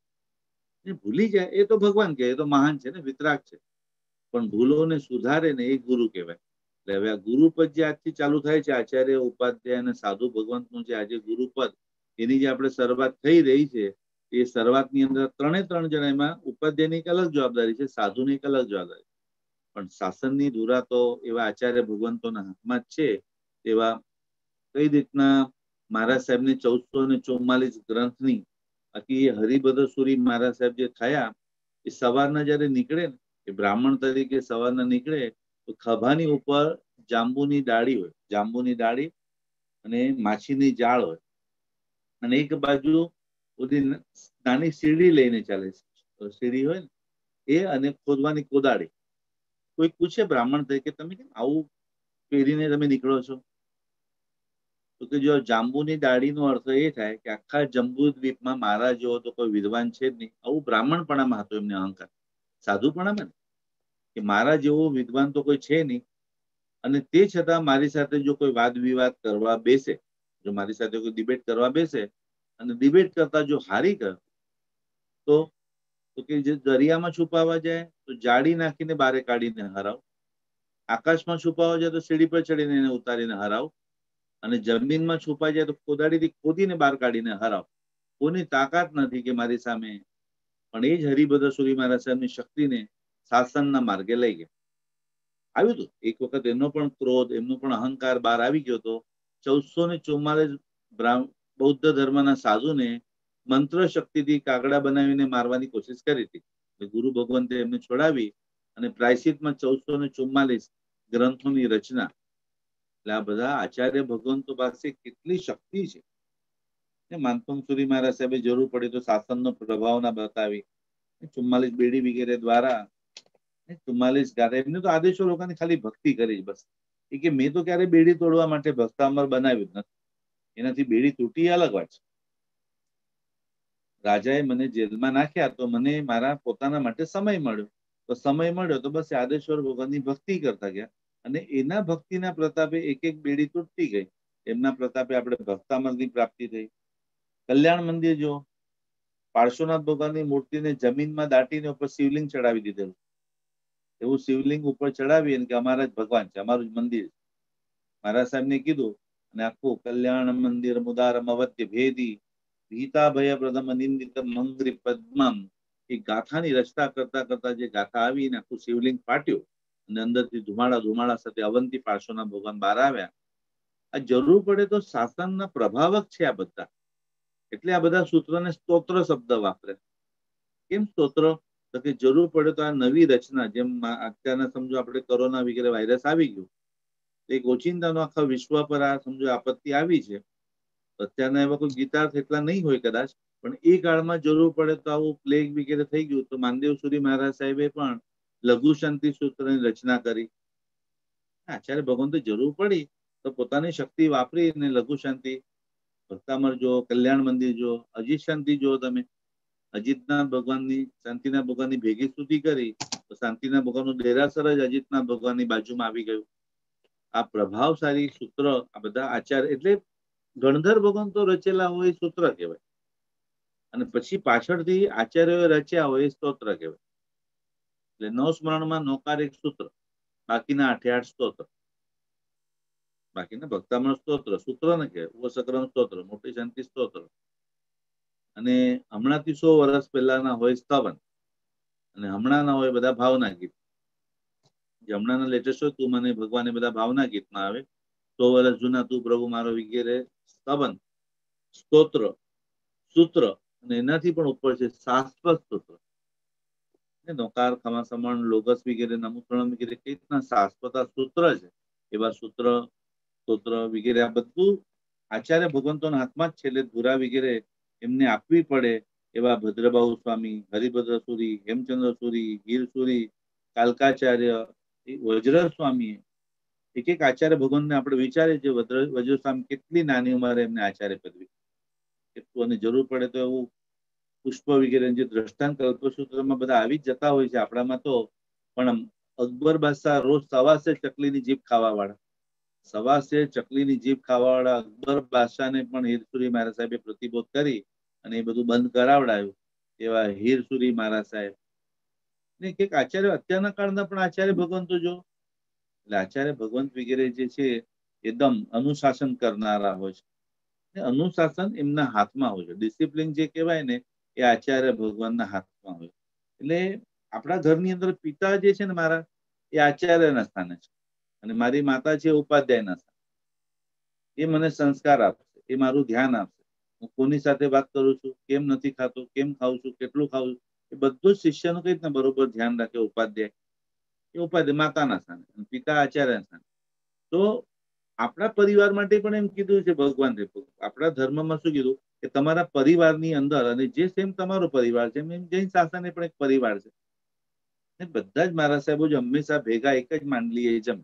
ભૂલી જાય એ તો ભગવાન કહેવાય, એ તો મહાન છે ને, વિતરાગ છે. પણ ભૂલોને સુધારે ને એ ગુરુ કહેવાય. એટલે હવે આ ગુરુપદ જે આજથી ચાલુ થાય છે આચાર્ય ઉપાધ્યાય અને સાધુ ભગવંતનું જે આજે ગુરુપદ એની જે આપણે શરૂઆત થઈ રહી છે એ શરૂઆતની અંદર 3 જણા એમાં ઉપાધ્યાયની એક અલગ જવાબદારી છે, સાધુની એક અલગ જવાબદારી. પણ શાસનની ધુરા તો એવા આચાર્ય ભગવંતોના હાથમાં જ છે. એવા કઈ રીતના મહારાજ સાહેબને 1444 ગ્રંથની બાકી એ હરિભદ્ર સુરી મહારાજ સાહેબ જે થયા એ સવારના જયારે નીકળે ને એ બ્રાહ્મણ તરીકે સવારના નીકળે તો ખભાની ઉપર જાંબુની ડાળી હોય, જાંબુની ડાળી અને માછીની જાળ હોય અને એક બાજુ બધી નાની સીડી લઈને ચાલે છે. સીડી હોય ને એ અને ખોદવાની કોદાળી. કોઈ પૂછે બ્રાહ્મણ તરીકે તમે કેમ આવું પહેરીને તમે નીકળો છો? તો કે જો જાંબુની ડાળીનો અર્થ એ થાય કે આખા જંબુ દ્વીપમાં મારા જેવો તો કોઈ વિદ્વાન છે જ નહીં. આવું બ્રાહ્મણપણામાં હતો એમને અહંકાર. સાધુપણામાં કે મારા જેવો વિદ્વાન તો કોઈ છે નહીં અને તે છતાં મારી સાથે જો કોઈ વાદ વિવાદ કરવા બેસે, જો મારી સાથે કોઈ ડિબેટ કરવા બેસે અને ડિબેટ કરતા જો હારી ગયો તો કે જે દરિયામાં છુપાવા જાય તો જાળી નાખીને બારે કાઢીને હરાવ, આકાશમાં છુપાવા જાય તો સીડી પર ચડીને એને ઉતારીને હરાવ અને જમીનમાં છુપાઈ જાય તો કોદાળીથી ખોદીને બહાર કાઢીને હરાવ. કોની તાકાત નથી કે મારી સામે. પણ એ જ હરિભદ્ર સુરી મહારાજ સાહેબની શક્તિને શાસનના માર્ગે લઈ ગયા. આવ્યું હતું એક વખત એમનો પણ ક્રોધ, એમનો પણ અહંકાર બહાર આવી ગયો હતો. 1444 બૌદ્ધ ધર્મના સાધુને મંત્ર શક્તિથી કાગડા બનાવીને મારવાની કોશિશ કરી હતી. ગુરુ ભગવંતે એમને છોડાવી અને પ્રાયશ્ચિતમાં 1444 ગ્રંથોની રચના. એટલે આ બધા આચાર્ય ભગવંતો પાસે કેટલી શક્તિ છે માનપંગ મહારાજ સાહેબે જરૂર પડી તો શાસનનો પ્રભાવના બતાવી, 44 બેડી વગેરે દ્વારા 44 ગાથા. એમને તો આદેશો લોકોની ખાલી ભક્તિ કરી બસ. એ કે મેં તો ક્યારે બેડી તોડવા માટે ભક્તામર બનાવ્યું જ નથી. એનાથી બેડી તૂટી અલગ વાત છે. રાજાએ મને જેલમાં નાખ્યા તો મને મારા પોતાના માટે સમય મળ્યો. તો સમય મળ્યો તો બસ આદેશ્વર ભગવાનની ભક્તિ કરતા ગયા, અને એના ભક્તિના પ્રતાપે એક એક બેડી તૂટતી ગઈ. એમના પ્રતાપે આપણે ભક્તામરની પ્રાપ્તિ થઈ. કલ્યાણ મંદિર જો, પાર્શ્વનાથ ભગવાનની મૂર્તિને જમીનમાં દાટીને ઉપર શિવલિંગ ચડાવી દીધેલું. એવું શિવલિંગ ઉપર ચડાવી કે અમારા જ ભગવાન છે, અમારું જ મંદિર. મહારાજ સાહેબને કીધું, અને આખું કલ્યાણ મંદિર મુદારમ અવત્ય ભેદી ભીતા ભય પ્રથમ નિંદિત મંગરી પદ્મમ, એ ગાથાની રચના કરતા કરતા જે ગાથા આવી ને આખું શિવલિંગ ફાટ્યું, અને અંદરથી ધુમાડા સાથે અવંતી પાર્શ્વનાથ ભગવાન બહાર આવ્યા. આ જરૂર પડે તો શાસનના પ્રભાવક છે આ બધા. એટલે આ બધા સૂત્રોને સ્તોત્ર શબ્દ વાપરે. કેમ સ્તોત્ર? તો કે જરૂર પડે તો આ નવી રચના, જેમ અત્યારના સમજો આપણે કોરોના વગેરે વાયરસ આવી ગયું, એક ઓચિંતાનો આખા વિશ્વ પર આ સમજો આપત્તિ આવી છે. અત્યારના એવા કોઈ ગીતાર્થ એટલા નહીં હોય કદાચ, પણ એ કાળમાં જરૂર પડે તો આવું પ્લેગ વગેરે થઈ ગયું તો માનદેવ સુરી મહારાજ સાહેબે પણ લઘુ શાંતિ સૂત્રની રચના કરી. આચાર્ય ભગવાન તો જરૂર પડી તો પોતાની શક્તિ વાપરીને લઘુ શાંતિ, ભક્તામર જો, કલ્યાણ મંદિર જો, અજીત શાંતિ જો, તમે અજીતના ભગવાનની, શાંતિના ભગવાનની ભેગી સ્તુતિ કરી તો શાંતિના ભગવાનનું દેરાસર જ અજીતના ભગવાનની બાજુમાં આવી ગયું. આ પ્રભાવશાળી સૂત્ર આ બધા આચાર્ય, એટલે ગણધર ભગવાન તો રચેલા હોય સૂત્ર કહેવાય, અને પછી પાછળથી આચાર્યોએ રચ્યા હોય સ્તોત્ર કહેવાય. એટલે 9 સ્મરણમાં નોકાર એક સૂત્ર, બાકીના 8 સ્તોત્ર. બાકીના ભક્તામણ સ્તોત્ર, સૂત્ર ને કહેવાય. ઉપસકરણ સ્તોત્ર, મોટી શાંતિ સ્તોત્ર. અને હમણાંથી 100 વર્ષ પહેલાના હોય સ્તવન, અને હમણાંના હોય બધા ભાવના ગીત. જે હમણાંના લેટેસ્ટ હોય તું મને ભગવાન, બધા ભાવના ગીતમાં આવે. 100 વર્ષ જૂના તું પ્રભુ મારો વગેરે સ્તવન, સ્તોત્ર, સૂત્ર, અને એનાથી પણ ઉપર છે શાશ્વત સૂત્ર. નોકાર, ખમાસમણ, લોગસ વગેરે, નમુસરણ વગેરે કઈ રીતના શાશ્વત સૂત્ર છે, એવા સૂત્ર, સ્તોત્ર વગેરે આ બધું આચાર્ય ભગવંતોના હાથમાં જ છે. એટલે ધુરા વગેરે એમને આપવી પડે. એવા ભદ્રબાહુ સ્વામી, હરિભદ્ર સુરી, હેમચંદ્ર સુરી, ગીર સુરી, કાલકાચાર્ય, વજ્ર સ્વામી, એક એક આચાર્ય ભગવાનને આપણે વિચારીએ છીએ વજ્ર સ્વામી કેટલી નાની ઉંમરે એમને આચાર્ય પદવી, અને જરૂર પડે તો એવું પુષ્પ વગેરે જે દ્રષ્ટાંત કલ્પસૂત્રમાં બધા આવી જ જતા હોય છે આપણામાં તો. પણ અકબર બાદશાહ રોજ સવાસે ચકલીની જીભ ખાવા વાળા, સવાસે ચકલીની જીભ ખાવા વાળા અકબર બાદશાહને પણ હીરસુરી મહારાજ સાહેબે પ્રતિબોધ કરી અને એ બધું બંધ કરાવડાયું. એવા હીરસુરી મહારાજ સાહેબ ને એક આચાર્ય, અત્યારના કાળના પણ આચાર્ય ભગવંતો જો, એટલે આચાર્ય ભગવંત વગેરે જે છે એકદમ અનુશાસન કરનારા હોય છે. અનુશાસન એમના હાથમાં હોય છે. ડિસિપ્લિન જે કહેવાય ને એ આચાર્ય ભગવાનના હાથમાં હોય. એટલે આપણા ઘરની અંદર પિતા જે છે ને મારા, એ આચાર્યના સ્થાને છે, અને મારી માતા છે ઉપાધ્યાયના સ્થાને. એ મને સંસ્કાર આપશે, એ મારું ધ્યાન આપશે. હું કોની સાથે વાત કરું છું, કેમ નથી ખાતો, કેમ ખાઉં છું, કેટલું ખાઉં છું, એ બધું જ શિષ્યનું કઈ રીતના બરોબર ધ્યાન રાખે ઉપાધ્યાય. એ ઉપાધ્યાય માતાના સ્થાને, પિતા આચાર્યના સ્થાને. તો આપણા પરિવાર માટે પણ એમ કીધું છે ભગવાન, આપણા ધર્મમાં શું કીધું કે તમારા પરિવારની અંદર, અને જે સેમ તમારો પરિવાર છે એમ જૈન શાસન પણ એક પરિવાર છે. બધા જ મારા સાહેબો જ હંમેશા ભેગા એક જ માંડલીએ જમે,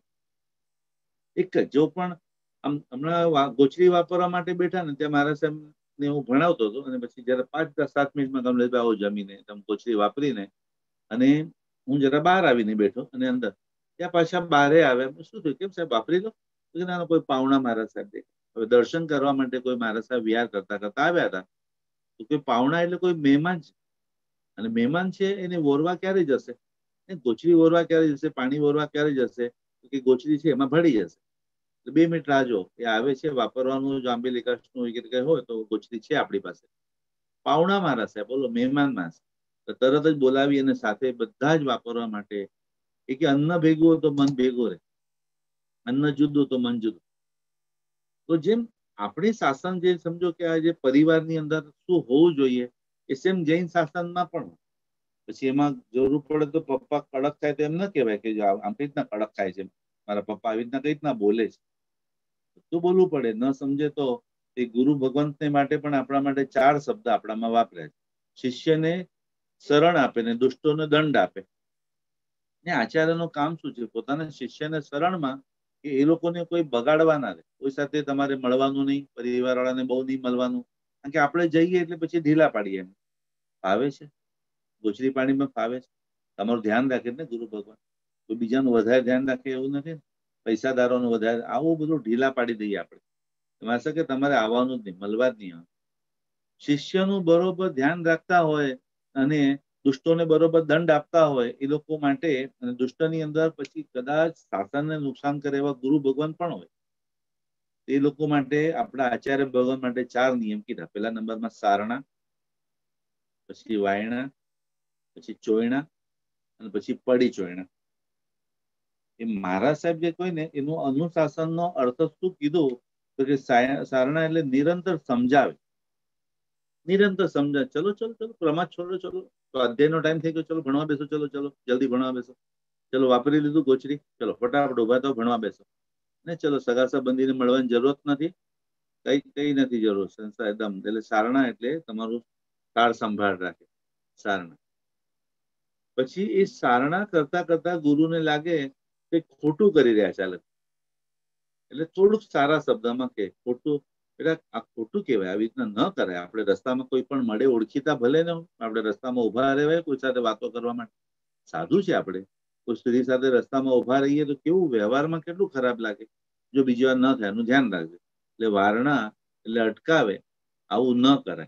એક જ. જો પણ આમ હમણાં ગોચરી વાપરવા માટે બેઠા ને ત્યાં મારા સાહેબ ને હું ભણાવતો હતો, અને પછી જયારે 5-7 મિનિટમાં કમલેશભાઈ આવો જમીને તમે ગોચરી વાપરીને, અને હું જરા બહાર આવીને બેઠો, અને અંદર ત્યાં પાછા બારે આવ્યા. શું થયું, કેમ સાહેબ વાપરી લો? ના, કોઈ પાવણા મહારાજ સાહેબ દેખાય. હવે દર્શન કરવા માટે કોઈ મહારાજ સાહેબ વિહાર કરતા કરતા આવ્યા હતા. તો કોઈ પાવણા એટલે કોઈ મહેમાન છે, અને મહેમાન છે એને વોરવા ક્યારે જશે, ગોચરી વોરવા ક્યારે જશે, પાણી વોરવા ક્યારે જશે, કે ગોચરી છે એમાં ભળી જશે. 2 મિનિટ રાહ જો, એ આવે છે વાપરવાનું. જો આંબેલિકાસનું કઈ હોય તો ગોચરી છે આપણી પાસે. પાવણા મહારાજ સાહેબ, બોલો મહેમાન માણસ, તરત જ બોલાવી અને સાથે બધા જ વાપરવા માટે. એ કે અન્ન ભેગું હોય તો મન ભેગું રહે, અન્ન જુદું તો મન જુદું. તો જેમ આપણી શાસન જે સમજો કે આ જે પરિવારની અંદર શું હોવું જોઈએ, એ સેમ જૈન શાસનમાં પણ. પછી એમાં જરૂર પડે તો પપ્પા કડક થાય તો એમ ના કહેવાય કે આમ કઈ રીતના કડક થાય છે, મારા પપ્પા આવી રીતના કઈ રીતના બોલે છે. શું બોલવું પડે, ન સમજે તો એ ગુરુ ભગવંતને માટે પણ આપણા માટે 4 શબ્દ આપણામાં વાપર્યા છે. શિષ્યને શરણ આપે ને દુષ્ટોને દંડ આપે. ને આચાર્યનું કામ શું છે? પોતાના શિષ્યને શરણમાં કે એ લોકોને કોઈ બગાડવા ના દે, કોઈ સાથે તમારે મળવાનું નહીં, પરિવાર વાળાને બહુ નહીં મળવાનું. કારણ કે આપણે જઈએ એટલે પછી ઢીલા પાડીએ. એમ ફાવે છે, ગોચરી પાણીમાં ફાવે છે. તમારું ધ્યાન રાખે ને ગુરુ ભગવાન, કોઈ બીજાનું વધારે ધ્યાન રાખે એવું નથી. પૈસાદારોનું વધારે, આવું બધું ઢીલા પાડી દઈએ આપણે. એમાં કે તમારે આવવાનું જ નહીં, મળવા જ નહીં. શિષ્યનું બરોબર ધ્યાન રાખતા હોય અને દુષ્ટોને બરોબર દંડ આપતા હોય એ લોકો માટે, અને દુષ્ટની અંદર પછી કદાચ શાસનને નુકસાન કરે એવા ગુરુ ભગવાન પણ હોય, એ લોકો માટે આપણા આચાર્ય ભગવાન માટે 4 નિયમ કીધા. પહેલા નંબરમાં સારણા, પછી વાયણા, પછી ચોયણા અને પછી પડી ચોયણા. એ મહારાજ સાહેબ જે કોઈ ને એનું અનુશાસનનો અર્થ શું કીધું તો કે સારણા એટલે નિરંતર સમજાવે, નિરંતર સમજાવે. ચલો ચલો ચલો પ્રમાદ છોડો, ચલો તો અધ્યાયનો ટાઈમ થઈ ગયો, ચલો ભણવા બેસો, ચલો ચલો જલ્દી ભણવા બેસો, ચલો વાપરી લીધું ગોચરી, ચલો ફટાફટ ઉભા થાવ ભણવા બેસો. ને ચલો સગા સંબંધીને મળવાની જરૂરત નથી, કઈ નથી જરૂર. સંસ્થા એકદમ, એટલે સારણા એટલે તમારું કાળ સંભાળ રાખે સારણા. પછી એ સારણા કરતા કરતા ગુરુને લાગે કે ખોટું કરી રહ્યા ચાલે, એટલે થોડુંક સારા શબ્દમાં કે ખોટું, એટલે આ ખોટું કહેવાય, આવી રીતના ન કરાય. આપણે રસ્તામાં કોઈ પણ મળે, ઓળખીતા ભલે ને, આપણે રસ્તામાં ઉભા રહેવાય કોઈ સાથે વાતો કરવા માટે. સાધુ છે આપણે, કોઈ સ્ત્રી સાથે રસ્તામાં ઉભા રહીએ તો કેવું વ્યવહારમાં કેટલું ખરાબ લાગે. જો બીજી વાર ન થાય એનું ધ્યાન રાખજો. એટલે વારણા એટલે અટકાવે, આવું ન કરાય.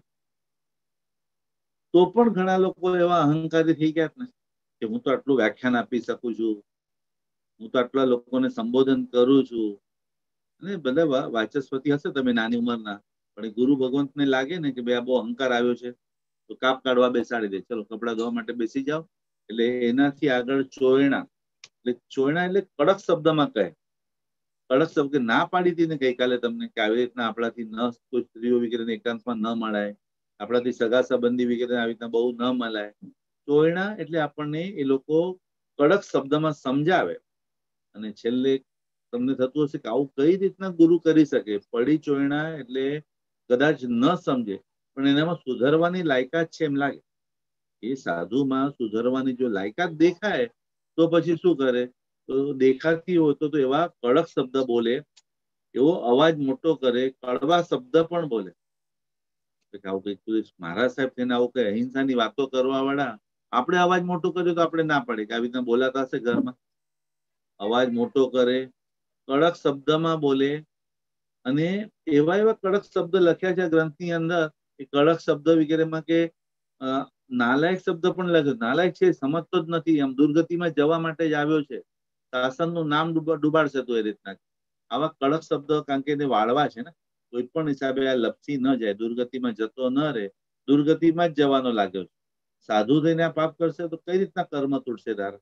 તો પણ ઘણા લોકો એવા અહંકારી થઈ ગયા ને કે હું તો આટલું વ્યાખ્યાન આપી શકું છું, હું તો આટલા લોકોને સંબોધન કરું છું. અને બધા વાચસ્પતિ હશે તમે નાની ઉંમરના, પણ ગુરુ ભગવંતને લાગે ને કે ભાઈ આ બહુ અહંકાર આવ્યો છે, તો કાપ કાઢવા બેસાડી દે, ચલો કપડા ધોવા માટે બેસી જાઓ. એટલે એનાથી આગળ ચોયણા, એટલે ચોયણા એટલે કડક શબ્દમાં કહે. કડક શબ્દ ના પાડી હતી ને ગઈકાલે તમને કે આવી રીતના આપણાથી ન કોઈ સ્ત્રીઓ વગેરે એકાંતમાં ન મળાય, આપણાથી સગા સંબંધી વગેરે આવી રીતના બહુ ન મળાય. ચોયણા એટલે આપણને એ લોકો કડક શબ્દમાં સમજાવે. અને છેલ્લે તમને થતું હશે કે આવું કઈ રીતના ગુરુ કરી શકે. પડી ચોયણા એટલે કદાચ ન સમજે પણ એનામાં સુધરવાની લાયકાત છે એમ લાગે. એ સાધુમાં સુધરવાની જો લાયકાત દેખાય તો પછી શું કરે, તો દેખાતી હોય તો એવા કડક શબ્દ બોલે, એવો અવાજ મોટો કરે, કડવા શબ્દ પણ બોલે. આવું કઈ મહારાજ સાહેબ થઈને આવું કઈ અહિંસાની વાતો કરવા વાળા, આપણે અવાજ મોટો કર્યો તો આપણે ના પડે કે આવી રીતના બોલાતા હશે ઘરમાં. અવાજ મોટો કરે, કડક શબ્દમાં બોલે, અને એવા એવા કડક શબ્દ લખ્યા છે ગ્રંથની અંદર, એ કડક શબ્દ વગેરેમાં કે નાલાયક શબ્દ પણ લખ્યો. નાલાયક છે સમજતો જ નથી, એમ દુર્ગતિમાં જવા માટે જ આવ્યો છે, શાસનનું નામ ડુબાડશે તો એ રીતના. આવા કડક શબ્દ, કારણ કે એને વાળવા છે ને, કોઈ પણ હિસાબે આ લપસી ન જાય, દુર્ગતિમાં જતો ન રહે, દુર્ગતિમાં જ જવાનો લાગ્યો છે. સાધુ થઈને આ પાપ કરશે તો કઈ રીતના કર્મ તૂટશે તારા?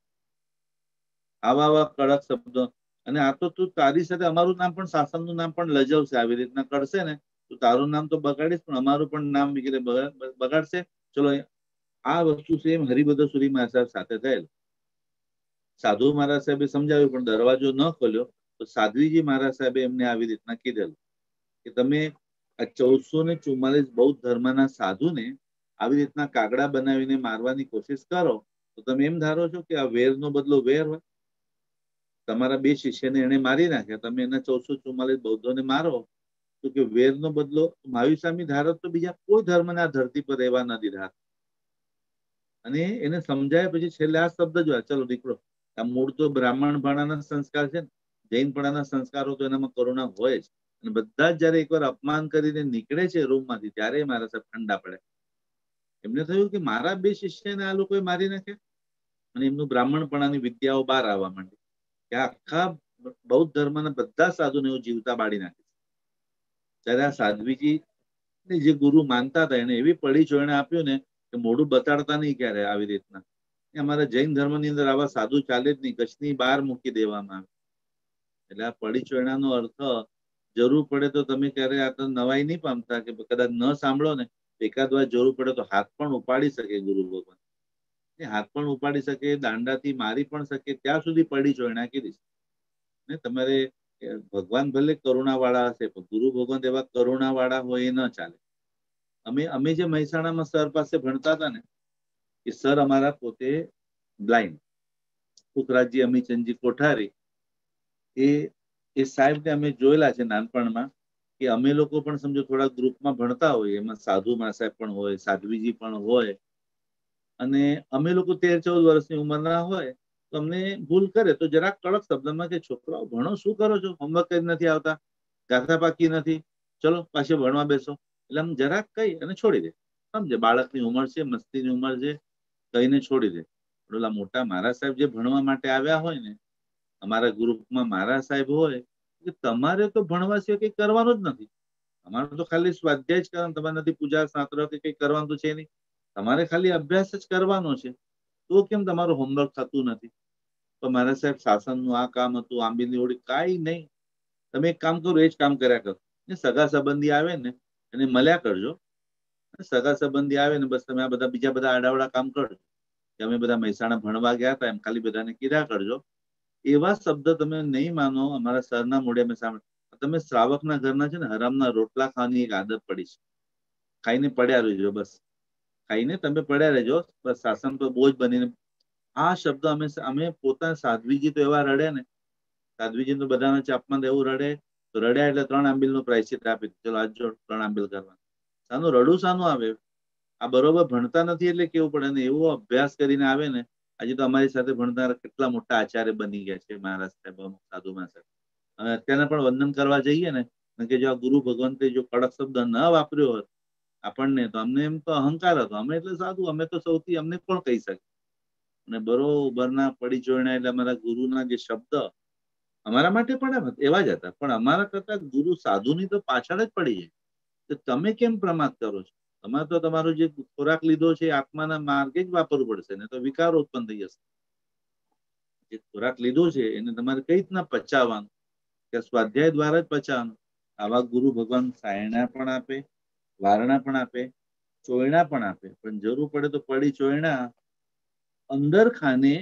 આવા આવા કડક શબ્દો. અને આ તો તું તારી સાથે અમારું નામ પણ, શાસનનું નામ પણ લજવશે. આવી રીતના કરશે ને તો તારું નામ તો બગાડીશ, પણ અમારું પણ નામ વગેરે બગાડશે. ચલો આ વસ્તુ સેમ હરિભદ્ર સુરી મહારાજ સાથે થયેલ. સાધુ મહારાજ સાહેબે સમજાવ્યું પણ દરવાજો ન ખોલ્યો, તો સાધ્વીજી મહારાજ સાહેબે એમને આવી રીતના કીધેલું કે તમે આ 1444 બૌદ્ધ ધર્મના સાધુને આવી રીતના કાગડા બનાવીને મારવાની કોશિશ કરો તો તમે એમ ધારો છો કે આ વેરનો બદલો વેર હોય? તમારા 2 શિષ્યને એને મારી નાખ્યા, તમે એના 1444 બૌદ્ધોને મારો તો કે વેરનો બદલો મારી સામે ધારો તો બીજા કોઈ ધર્મના ધરતી પર રહેવા ન દીધા. અને એને સમજાય પછી છેલ્લે આ શબ્દ જોયા, ચલો દીકરો, આ મૂળ તો બ્રાહ્મણ ભાણાના સંસ્કાર છે ને, જૈન પણાના સંસ્કારો તો એનામાં કરુણા હોય જ. અને બધા જ જયારે એકવાર અપમાન કરીને નીકળે છે રૂમમાંથી, ત્યારે મારા સાહેબ ઠંડા પડે. એમને થયું કે મારા 2 શિષ્યને આ લોકોએ મારી નાખે, અને એમનું બ્રાહ્મણપણાની વિદ્યાઓ બહાર આવવા માંડી કે આખા બૌદ્ધ ધર્મના બધા સાધુને એવું જીવતા બાળી નાખે. ત્યારે આ સાધ્વીજી જે ગુરુ માનતા હતા એને એવી પડી ચોયણે આપ્યું ને કે મોઢું બતાડતા નહીં ક્યારે આવી રીતના. અમારા જૈન ધર્મની અંદર આવા સાધુ ચાલે જ નહીં, કચ્છની બહાર મૂકી દેવામાં આવે. એટલે આ પડી ચોયણાનો અર્થ, જરૂર પડે તો તમે ક્યારે આ તો નવાઈ નહીં પામતા કે કદાચ ન સાંભળો ને, એકાદ વાર જરૂર પડે તો હાથ પણ ઉપાડી શકે ગુરુ ભગવાન. હાથ પણ ઉપાડી શકે, દાંડાથી મારી પણ શકે, ત્યાં સુધી પડી ચોયણા કીધી ને. તમારે કે ભગવાન ભલે કરુણાવાળા હશે પણ ગુરુ ભગવાન એવા કરુણાવાળા હોય એ ન ચાલે. અમે જે મહેસાણામાં સર પાસે ભણતા હતા ને, એ સર અમારા પોતે બ્લાઇન્ડ, પુખરાજજી અમીચંદજી કોઠારી, એ સાહેબને અમે જોયેલા છે નાનપણમાં, કે અમે લોકો પણ સમજો થોડા ગ્રુપમાં ભણતા હોય, એમાં સાધુ મા સાહેબ પણ હોય, સાધ્વીજી પણ હોય, અને અમે લોકો 13-14 વર્ષની ઉંમરના હોય તો અમને ભૂલ કરે તો જરાક કડક શબ્દમાં કે છોકરાઓ ભણો, શું કરો છો, હોમવર્ક કરી નથી આવતા, ગાથા પાકી નથી, ચલો પાછું ભણવા બેસો. એટલે આમ જરાક કહી અને છોડી દે. સમજે બાળકની ઉંમર છે, મસ્તીની ઉંમર છે, કહીને છોડી દે. ઓલા મોટા મારા સાહેબ જે ભણવા માટે આવ્યા હોય ને, અમારા ગ્રુપમાં મારા સાહેબ હોય કે તમારે તો ભણવા સિવાય કંઈ કરવાનું જ નથી, અમારે તો ખાલી સ્વાધ્યાય જ કરવાનું, તમારે નથી પૂજા શાસ્ત્ર કે કંઈ કરવાનું તો છે નહીં, તમારે ખાલી અભ્યાસ જ કરવાનો છે, તો કેમ તમારું હોમવર્ક થતું નથી? તો મારા સાહેબ શાસનનું આ કામ હતું, આંબીની હોળી, કાંઈ નહીં, તમે એક કામ કરો, એ જ કામ કર્યા કરો. સગા સંબંધી આવે ને એને મળ્યા કરજો, સગા સંબંધી આવે ને બસ તમે આ બધા બીજા બધા આડાવડા કામ કરજો, કે અમે બધા મહેસાણા ભણવા ગયા હતા એમ ખાલી બધાને કીધા કરજો. એવા શબ્દ તમે નહીં માનો, અમારા સરના મોઢે મેં સાંભળ્યા. તમે શ્રાવકના ઘરના છે ને હરામના રોટલા ખાવાની એક આદત પડી છે, ખાઈને પડ્યા રહેજો, બસ ખાઈને તમે પડ્યા રહેજો, બસ શાસન તો બોજ બનીને. આ શબ્દ અમે પોતા સાધ્વીજી તો એવા રડે ને, સાધ્વીજી તો બધાના ચાપમાં એવું રડે, તો રડ્યા એટલે 3 આંબીલનું પ્રાયશ્ચિત આપી, ચલો આજ જો 3 આંબીલ કરવા. સાનું રડું શાનું આવે? આ બરોબર ભણતા નથી એટલે કેવું પડે ને, એવો અભ્યાસ કરીને આવે ને. આજે તો અમારી સાથે ભણનારા કેટલા મોટા આચાર્ય બની ગયા છે, મહારાજ સાહેબ, સાધુમા સાહેબ. અને અત્યારે પણ વંદન કરવા જઈએ ને, કે જો આ ગુરુ ભગવંતે જો કડક શબ્દ ન વાપર્યો હોત આપણને, તો અમને એમ તો અહંકાર હતો, અમે એટલે સાધુ, અમે તો સૌથી, અમને કોણ કહી શકે. અને બરોબરના પડી જોડના એટલે અમારા ગુરુના જે શબ્દ અમારા માટે પણ એવા જ હતા, પણ અમારા કરતા ગુરુ સાધુની તો પાછળ જ પડી જાય. તો તમે કેમ પ્રમાદ કરો છો? તમારે તો તમારો જે ખોરાક લીધો છે એ આત્માના માર્ગે જ વાપરવું પડશે, ને તો વિકારો ઉત્પન્ન થઈ જશે. જે ખોરાક લીધો છે એને તમારે કઈ રીતના પચાવવાનું, કે સ્વાધ્યાય દ્વારા જ પચાવવાનું. આવા ગુરુ ભગવાન સાયણા પણ આપે, વારણા પણ આપે, ચોયણા પણ આપે, પણ જરૂર પડે તો પડી ચોયણા અંદર ખાને,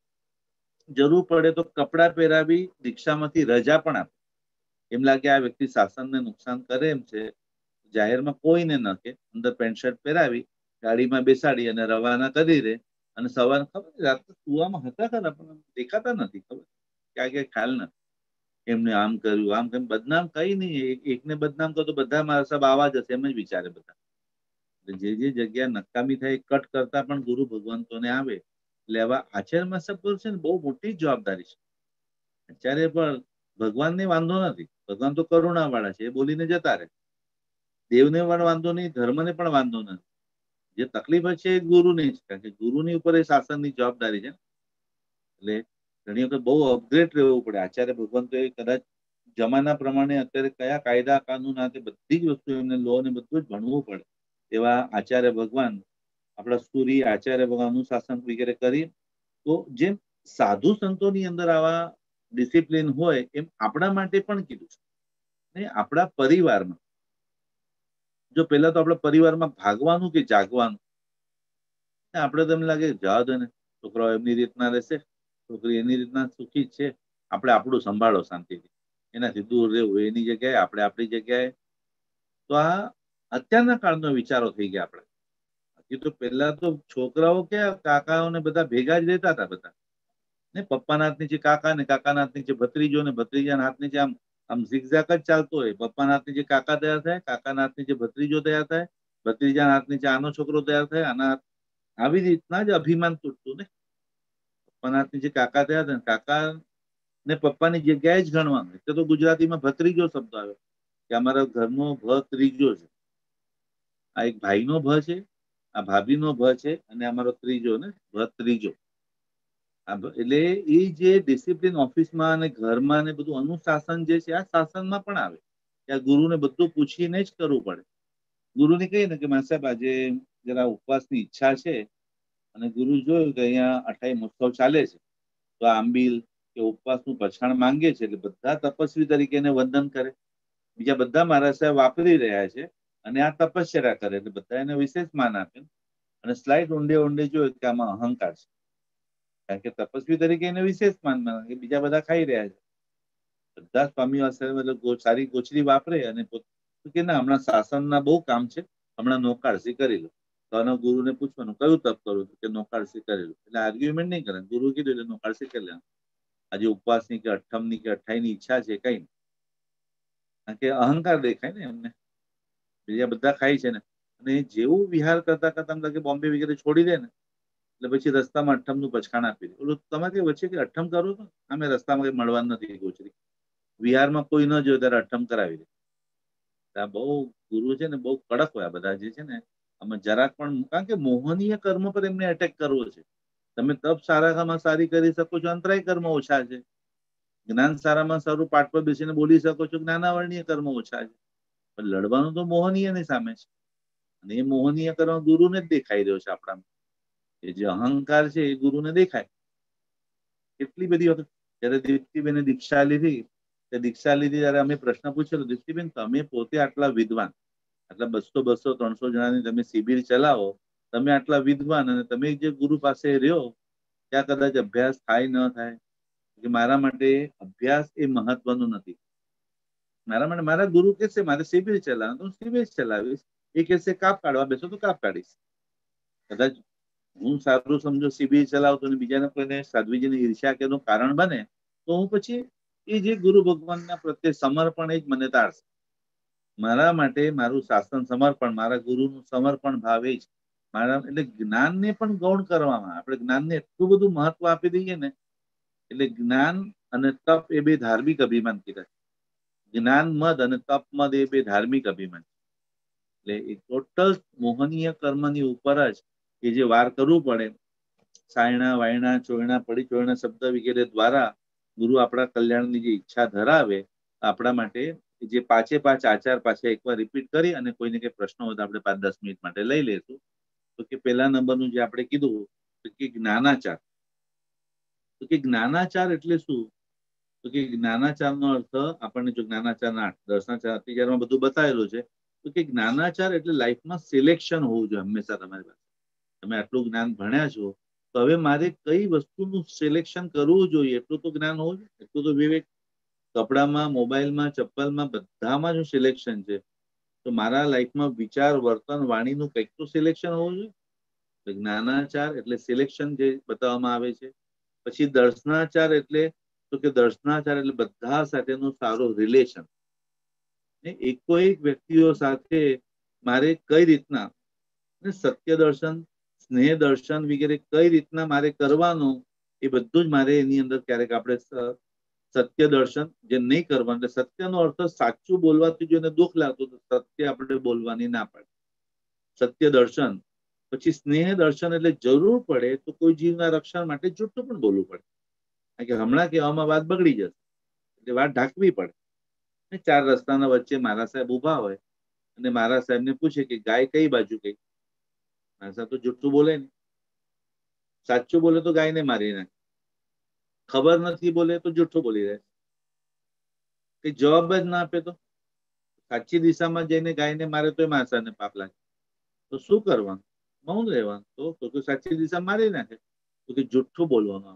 જરૂર પડે તો કપડાં પહેરાવી દીક્ષામાંથી રજા પણ આપે. એમ લાગે આ વ્યક્તિ શાસનને નુકસાન કરે એમ છે, જાહેરમાં કોઈને ન કે, અંદર પેન્ટ શર્ટ પહેરાવી ગાડીમાં બેસાડી અને રવાના કરી દે. અને સવારે ખબર રાત્રે સુવામાં હતા ખરા પણ દેખાતા નથી, ખબર ક્યાં ક્યાં ખ્યાલ નથી. એમને આમ કર્યું, આમ કેમ બદનામ કઈ નહીં, એકને બદનામ કરો તો બધા મારા સાહેબ આવા જ હશે એમ જ વિચારે બધા. જે જગ્યા નકામી થાય કટ કરતા પણ ગુરુ ભગવંતોને આવે. એટલે આવા આચાર્યમાં સાહેબ છે ને, બહુ મોટી જવાબદારી છે. આચાર્ય પણ ભગવાનને વાંધો નથી, ભગવાન તો કરુણા વાળા છે, એ બોલીને જતા રહે. દેવને પણ વાંધો નહીં, ધર્મને પણ વાંધો નથી. જે તકલીફ છે એ ગુરુની જ, કારણ કે ગુરુની ઉપર એ શાસનની જવાબદારી છે. એટલે ઘણી વખત બહુ અપગ્રેડ રહેવું પડે. આચાર્ય ભગવાન તો એ કદાચ જમાના પ્રમાણે અત્યારે કયા કાયદા કાનૂન આ બધી જ વસ્તુ એમને લો ને બધું જ ભણવું પડે. એવા આચાર્ય ભગવાન આપણા સૂરી આચાર્ય ભગવાન અનુશાસન વગેરે કરી. તો જેમ સાધુ સંતોની અંદર આવા ડિસિપ્લિન હોય એમ આપણા માટે પણ કીધું છે. ને આપણા પરિવારમાં જો પેલા તો આપણા પરિવારમાં ભાગવાનું કે જાગવાનું, આપણે તો એમ લાગે જવા દો ને, છોકરાઓ એમની રીતના રહેશે, છોકરી એની રીતના સુખી છે, આપણે આપણું સંભાળો શાંતિથી, એનાથી દૂર રહેવું, એની જગ્યાએ આપણે આપણી જગ્યાએ. તો આ અત્યારના કાળનો વિચારો થઈ ગયા આપણે. બાકી તો પેલા તો છોકરાઓ ક્યાં કાકાઓને બધા ભેગા જ રહેતા હતા બધા, ને પપ્પાના હાથ નીચે કાકા, ને કાકાના હાથ નીચે ભત્રીજો, ને ભત્રીજાના હાથ નીચે આમ આમ ઝીકઝાક જ ચાલતો હોય. પપ્પાના હાથ નીચે કાકા તૈયાર થાય, કાકાના હાથ નીચે ભત્રીજો તૈયાર થાય, ભત્રીજાના હાથ નીચે આનો છોકરો તૈયાર થાય, આના આવી રીતના જ અભિમાન તૂટતું ને. પપ્પાના હાથ નીચે કાકા તૈયાર થાય, કાકા ને પપ્પાની જગ્યાએ જ ગણવાનું. એટલે તો ગુજરાતીમાં ભત્રીજો શબ્દ આવ્યો, કે અમારા ઘરનો ભત્રીજો છે. આ એક ભાઈનો ભ છે, આ ભાભીનો ભ છે, અને અમારો ત્રીજો ને ભત્રીજો. એટલે એ જે ડિસિપ્લિન ઓફિસમાં અને ઘરમાં ને બધું અનુશાસન જે છે, આ શાસનમાં પણ આવે. ત્યાં ગુરુને બધું પૂછીને જ કરવું પડે. ગુરુને કહીએ ને કે મા સાહેબ આજે જરા ઉપવાસની ઈચ્છા છે, અને ગુરુ જોયું કે અહીંયા અઠાઈ મહોત્સવ ચાલે છે, તો આંબીલ કે ઉપવાસનું પછાણ માંગે છે, એટલે બધા તપસ્વી તરીકે એને વંદન કરે. બીજા બધા મહારાજ સાહેબ વાપરી રહ્યા છે, અને આ તપશ્ચર્યા કરે, એટલે બધા એને વિશેષ માન આપે. અને સ્લાઇડ ઊંડે ઊંડે જોયું કે આમાં અહંકાર છે, કારણ કે તપસ્વી તરીકે એને વિશેષ માન, કે બીજા બધા ખાઈ રહ્યા છે. બધા સ્વામીઓ મતલબ સારી ગોચરી વાપરે અને કે ના હમણાં શાસનના બહુ કામ છે, હમણાં નોકાળસી કરી લો. તો આના ગુરુને પૂછવાનું કયું તપ કરું કે નોકાળસી કરી લો. એટલે આર્ગ્યુમેન્ટ નહીં કરે, ગુરુ કીધું એટલે નોકાળસી કરી લે. આજે ઉપવાસની કે અઠમની કે અઠાઈની ઈચ્છા છે કઈ નહીં, કારણ કે અહંકાર દેખાય ને એમને, બીજા બધા ખાય છે ને. અને જેવું વિહાર કરતા કરતા એમ લાગે બોમ્બે વગેરે છોડી દે ને એટલે પછી રસ્તામાં અઠમનું પચખાણ આપી દે. ઓલું તમારે વચ્ચે કે અઠમ કરો તો અમે રસ્તામાં કઈ મળવાનું નથી ગોચરી, વિહારમાં કોઈ ન જોયું ત્યારે અઠમ કરાવી દે. આ બહુ ગુરુ છે ને બહુ કડક હોય આ બધા જે છે ને, અમે જરાક પણ, કારણ કે મોહનીય કર્મ પર એમને એટેક કરવો છે. તમે તપ સારામાં સારી કરી શકો છો, અંતરાય કર્મ ઓછા છે. જ્ઞાન સારામાં સારું પાઠ પર બેસીને બોલી શકો છો, જ્ઞાનાવરણીય કર્મ ઓછા છે. પણ લડવાનું તો મોહનીય ની સામે છે. અને એ મોહનીય કર્મ ગુરુને જ દેખાઈ રહ્યો છે આપણામાં. એ જે અહંકાર છે એ ગુરુને દેખાય. કેટલી બધી વખત જયારે દીપ્તિબેને દીક્ષા લીધી, દીક્ષા લીધી ત્યારે અમે પ્રશ્ન પૂછેલો, દીપ્તિબેન તમે પોતે આટલા વિદ્વાન, આટલા 200-200-300 જણાની તમે શિબિર ચલાવો, તમે આટલા વિદ્વાન અને તમે જે ગુરુ પાસે રહ્યો ત્યાં કદાચ અભ્યાસ થાય ન થાય, કે મારા માટે અભ્યાસ એ મહત્વનું નથી. મારા માટે મારા ગુરુ કહેશે મારે શિબિર ચલાવવાનું તો હું શિબિર ચલાવીશ, એ કહેશે કાપ કાઢવા બેસો તો કાપ કાઢીશ. કદાચ હું સારું સમજો શિબિર ચલાવતો અને બીજાને કોઈને સાધ્વીજીની ઈર્ષ્યા કે એનું કારણ બને તો હું પછી એ જે ગુરુ ભગવાનના પ્રત્યે સમર્પણ એ જ મને તારશે. મારા માટે મારું શાસન સમર્પણ, મારા ગુરુનું સમર્પણ ભાવ એ જ મારા. એટલે જ્ઞાનને પણ ગૌણ કરવામાં, આપણે જ્ઞાનને એટલું બધું મહત્વ આપી દઈએ ને, એટલે જ્ઞાન અને તપ એ બે ધાર્મિક અભિમાન કીધા. જ્ઞાન મદ અને તપ મદ એ બે ધાર્મિક અભિમાન. એટલે એ ટોટલ મોહનીય કર્મની ઉપર જ એ જે વાર કરવું પડે, સાયણા વાયણા ચોયણા પડી ચોયણા શબ્દ વગેરે દ્વારા ગુરુ આપણા કલ્યાણની જે ઈચ્છા ધરાવે, આપણા માટે જે પાંચે પાંચ આચાર પાછા એકવાર રિપીટ કરી અને કોઈને કઈ પ્રશ્ન હોય તો આપણે 5-10 મિનિટ માટે લઈ લઈશું. તો કે પહેલા નંબરનું જે આપણે કીધું કે જ્ઞાનાચાર. તો કે જ્ઞાનાચાર એટલે શું? તો કે જ્ઞાનાચારનો અર્થ આપણને જો જ્ઞાનાચારના 10ના 4 બધું બતાવેલું છે. તો કે જ્ઞાનાચાર એટલે લાઈફમાં સિલેક્શન હોવું જોઈએ હંમેશા તમારી પાસે. તમે આટલું જ્ઞાન ભણ્યા છો તો હવે મારે કઈ વસ્તુનું સિલેક્શન કરવું જોઈએ એટલું તો જ્ઞાન હોવું જોઈએ, એટલું તો વિવેક. કપડામાં, મોબાઈલમાં, ચપ્પલમાં બધામાં જો સિલેક્શન છે તો મારા લાઈફમાં વિચાર, વર્તન, વાણીનું કંઈક તો સિલેક્શન હોવું જોઈએ. જ્ઞાનાચાર એટલે સિલેક્શન જે બતાવવામાં આવે છે. પછી દર્શનાચાર એટલે તો કે દર્શનાચાર એટલે બધા સાથેનું સારું રિલેશન. એકો એક વ્યક્તિઓ સાથે મારે કઈ રીતના સત્ય દર્શન, સ્નેહ દર્શન વગેરે કઈ રીતના મારે કરવાનું, એ બધું જ મારે એની અંદર ક્યારેક આપણે સત્ય દર્શન જે નહીં કરવાનું. એટલે સત્યનો અર્થ સાચું બોલવાથી જો એને દુઃખ લાગતું તો સત્ય આપણે બોલવાની ના પડે, સત્ય દર્શન. પછી સ્નેહ દર્શન એટલે જરૂર પડે તો કોઈ જીવના રક્ષણ માટે જૂઠું પણ બોલવું પડે, કારણ કે હમણાં કહેવામાં વાત બગડી જશે એટલે વાત ઢાંકવી પડે. 4 રસ્તાના વચ્ચે મારા સાહેબ ઉભા હોય અને મારા સાહેબને પૂછે કે ગાય કઈ બાજુ ગઈ, મારા સાહેબ તો જુઠ્ઠું બોલે ને, સાચું બોલે તો ગાયને મારી નાખે, ખબર નથી બોલે તો જુઠ્ઠું બોલી રહે, કઈ જવાબ જ ના આપે તો સાચી દિશામાં જઈને ગાયને મારે તો માણસાને પાપ લાગે. તો શું કરવાનું? મૌન રહેવાનું. તો સાચી દિશા મારી નાખે તો કે જુઠ્ઠું બોલવાનું.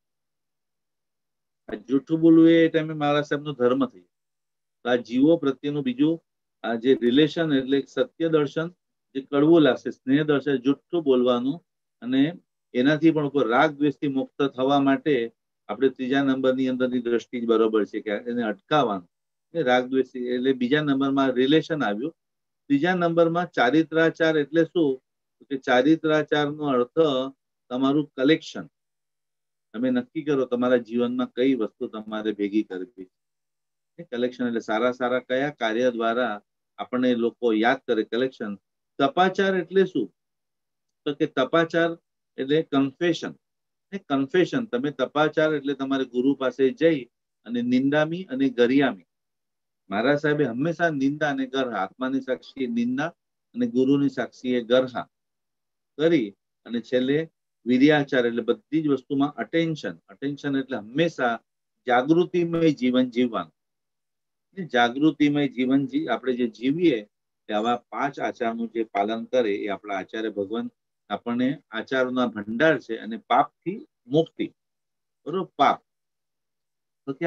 આ જુઠ્ઠું બોલવું એ ટાઈમે મારા સાહેબનો ધર્મ થઈ. તો આ જીવો પ્રત્યેનું બીજું આ જે રિલેશન એટલે સત્ય દર્શન, જે કડવું લાગશે, સ્નેહ દર્શન, જુઠ્ઠું બોલવાનું. અને એનાથી પણ ઉપર રાગ દ્વેષથી મુક્ત થવા માટે આપણે 3જા નંબરની અંદરની દ્રષ્ટિ જ બરોબર છે કે એને અટકાવવાનું. રાગ દ્વેષ એટલે બીજા નંબરમાં રિલેશન આવ્યું. 3જા નંબરમાં ચારિત્રાચાર એટલે શું? કે ચારિત્રાચારનો અર્થ તમારું કલેક્શન. તમે નક્કી કરો તમારા જીવનમાં કઈ વસ્તુ તમારે ભેગી કરવી. કલેક્શન એટલે સારા સારા કયા કાર્ય દ્વારા આપણને લોકો યાદ કરે, કલેક્શન. તપાચાર એટલે શું? તો કે તપાચાર એટલે કન્ફેશન. કન્ફેશન, તમે તપાચાર એટલે તમારે ગુરુ પાસે જઈ અને નિંદામી અને ગરિયામી. મારા સાહેબે હંમેશા નિંદા અને ગરહા, આત્માની સાક્ષી નિંદા અને ગુરુની સાક્ષી એ ગરહા કરી અને છેલ્લે વિર્યાચાર એટલે બધી જ વસ્તુમાં અટેન્શન. અટેન્શન એટલે હંમેશા જાગૃતિમય જીવન જીવવાનું. જાગૃતિમય જીવન આપણે જે જીવીએ તે આવા 5 આચારનું જે પાલન કરે એ આપણા આચાર્ય ભગવાન આપણને આચારના ભંડાર છે. અને પાપથી મુક્તિ, બરોબર? પાપ તો કે આ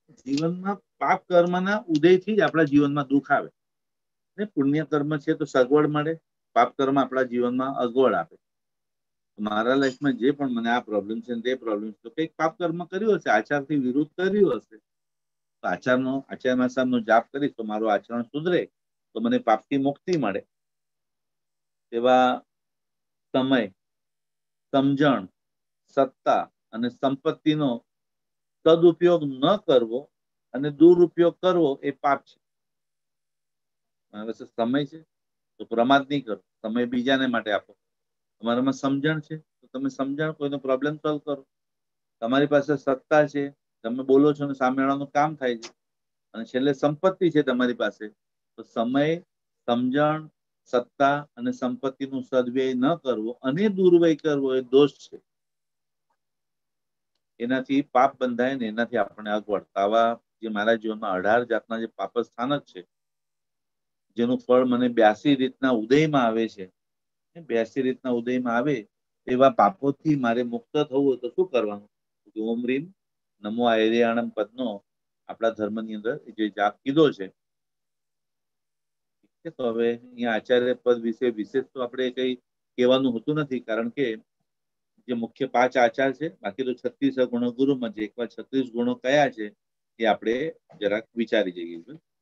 જીવનમાં પાપ કર્મના ઉદયથી જ આપણા જીવનમાં દુઃખ આવે ને પુણ્ય કર્મ છે તો સગવડ મળે, પાપ કર્મ આપણા જીવનમાં અગવડ આપે. મારા લાઈફમાં જે પણ મને આ પ્રોબ્લેમ છે તે પ્રોબ્લેમ છે તો કંઈક પાપ કર્મ કર્યું હશે, આચારથી વિરુદ્ધ કર્યું હશે, તો આચાર જાપ કરીશ તો મારું આચરણ સુધરે તો મને પાપથી મુક્તિ મળે. એવા સમય, સમજણ, સત્તા અને સંપત્તિનો સદુપયોગ ન કરવો અને દુરુપયોગ કરવો એ પાપ છે. મારી પાસે સમય છે તો પ્રમાદ નહીં કરો, સમય બીજાને માટે આપો. તમારામાં સમજણ છે તો તમે સમજણ કોઈનો પ્રોબ્લેમ સોલ્વ કરો. તમારી પાસે સત્તા છે, તમે બોલો છો અને સામેવાળાનું કામ થાય છે. અને છેલ્લે સંપત્તિ છે તમારી પાસે, તો સમય, સમજણ, સત્તા અને સંપત્તિનું સદવ્યય ન કરવો અને દુર્વ્યય કરવો એ દોષ છે. એનાથી પાપ બંધાય ને એનાથી આપણને અગવડ. આવા જે મારા જીવનમાં 18 જાતના જે પાપ સ્થાન જ છે, જેનું ફળ મને 82 રીતના ઉદયમાં આવે છે. 82 રીતના ઉદયમાં આવે એવા પાપોથી મારે મુક્ત થવું હોય તો શું કરવાનું? ઓમ રીમ નમો આયર્યાણમ પદનો આપણા ધર્મની અંદર જે જાપ કીધો છે. તો હવે અહીંયા આચાર્ય પદ વિશે વિશેષ તો આપણે કઈ કહેવાનું હોતું નથી, કારણ કે જે મુખ્ય 5 આચાર છે, બાકી તો 36 ગુણો ગુરુમાં છે. એકવાર 36 ગુણો કયા છે એ આપણે જરાક વિચારી જઈએ.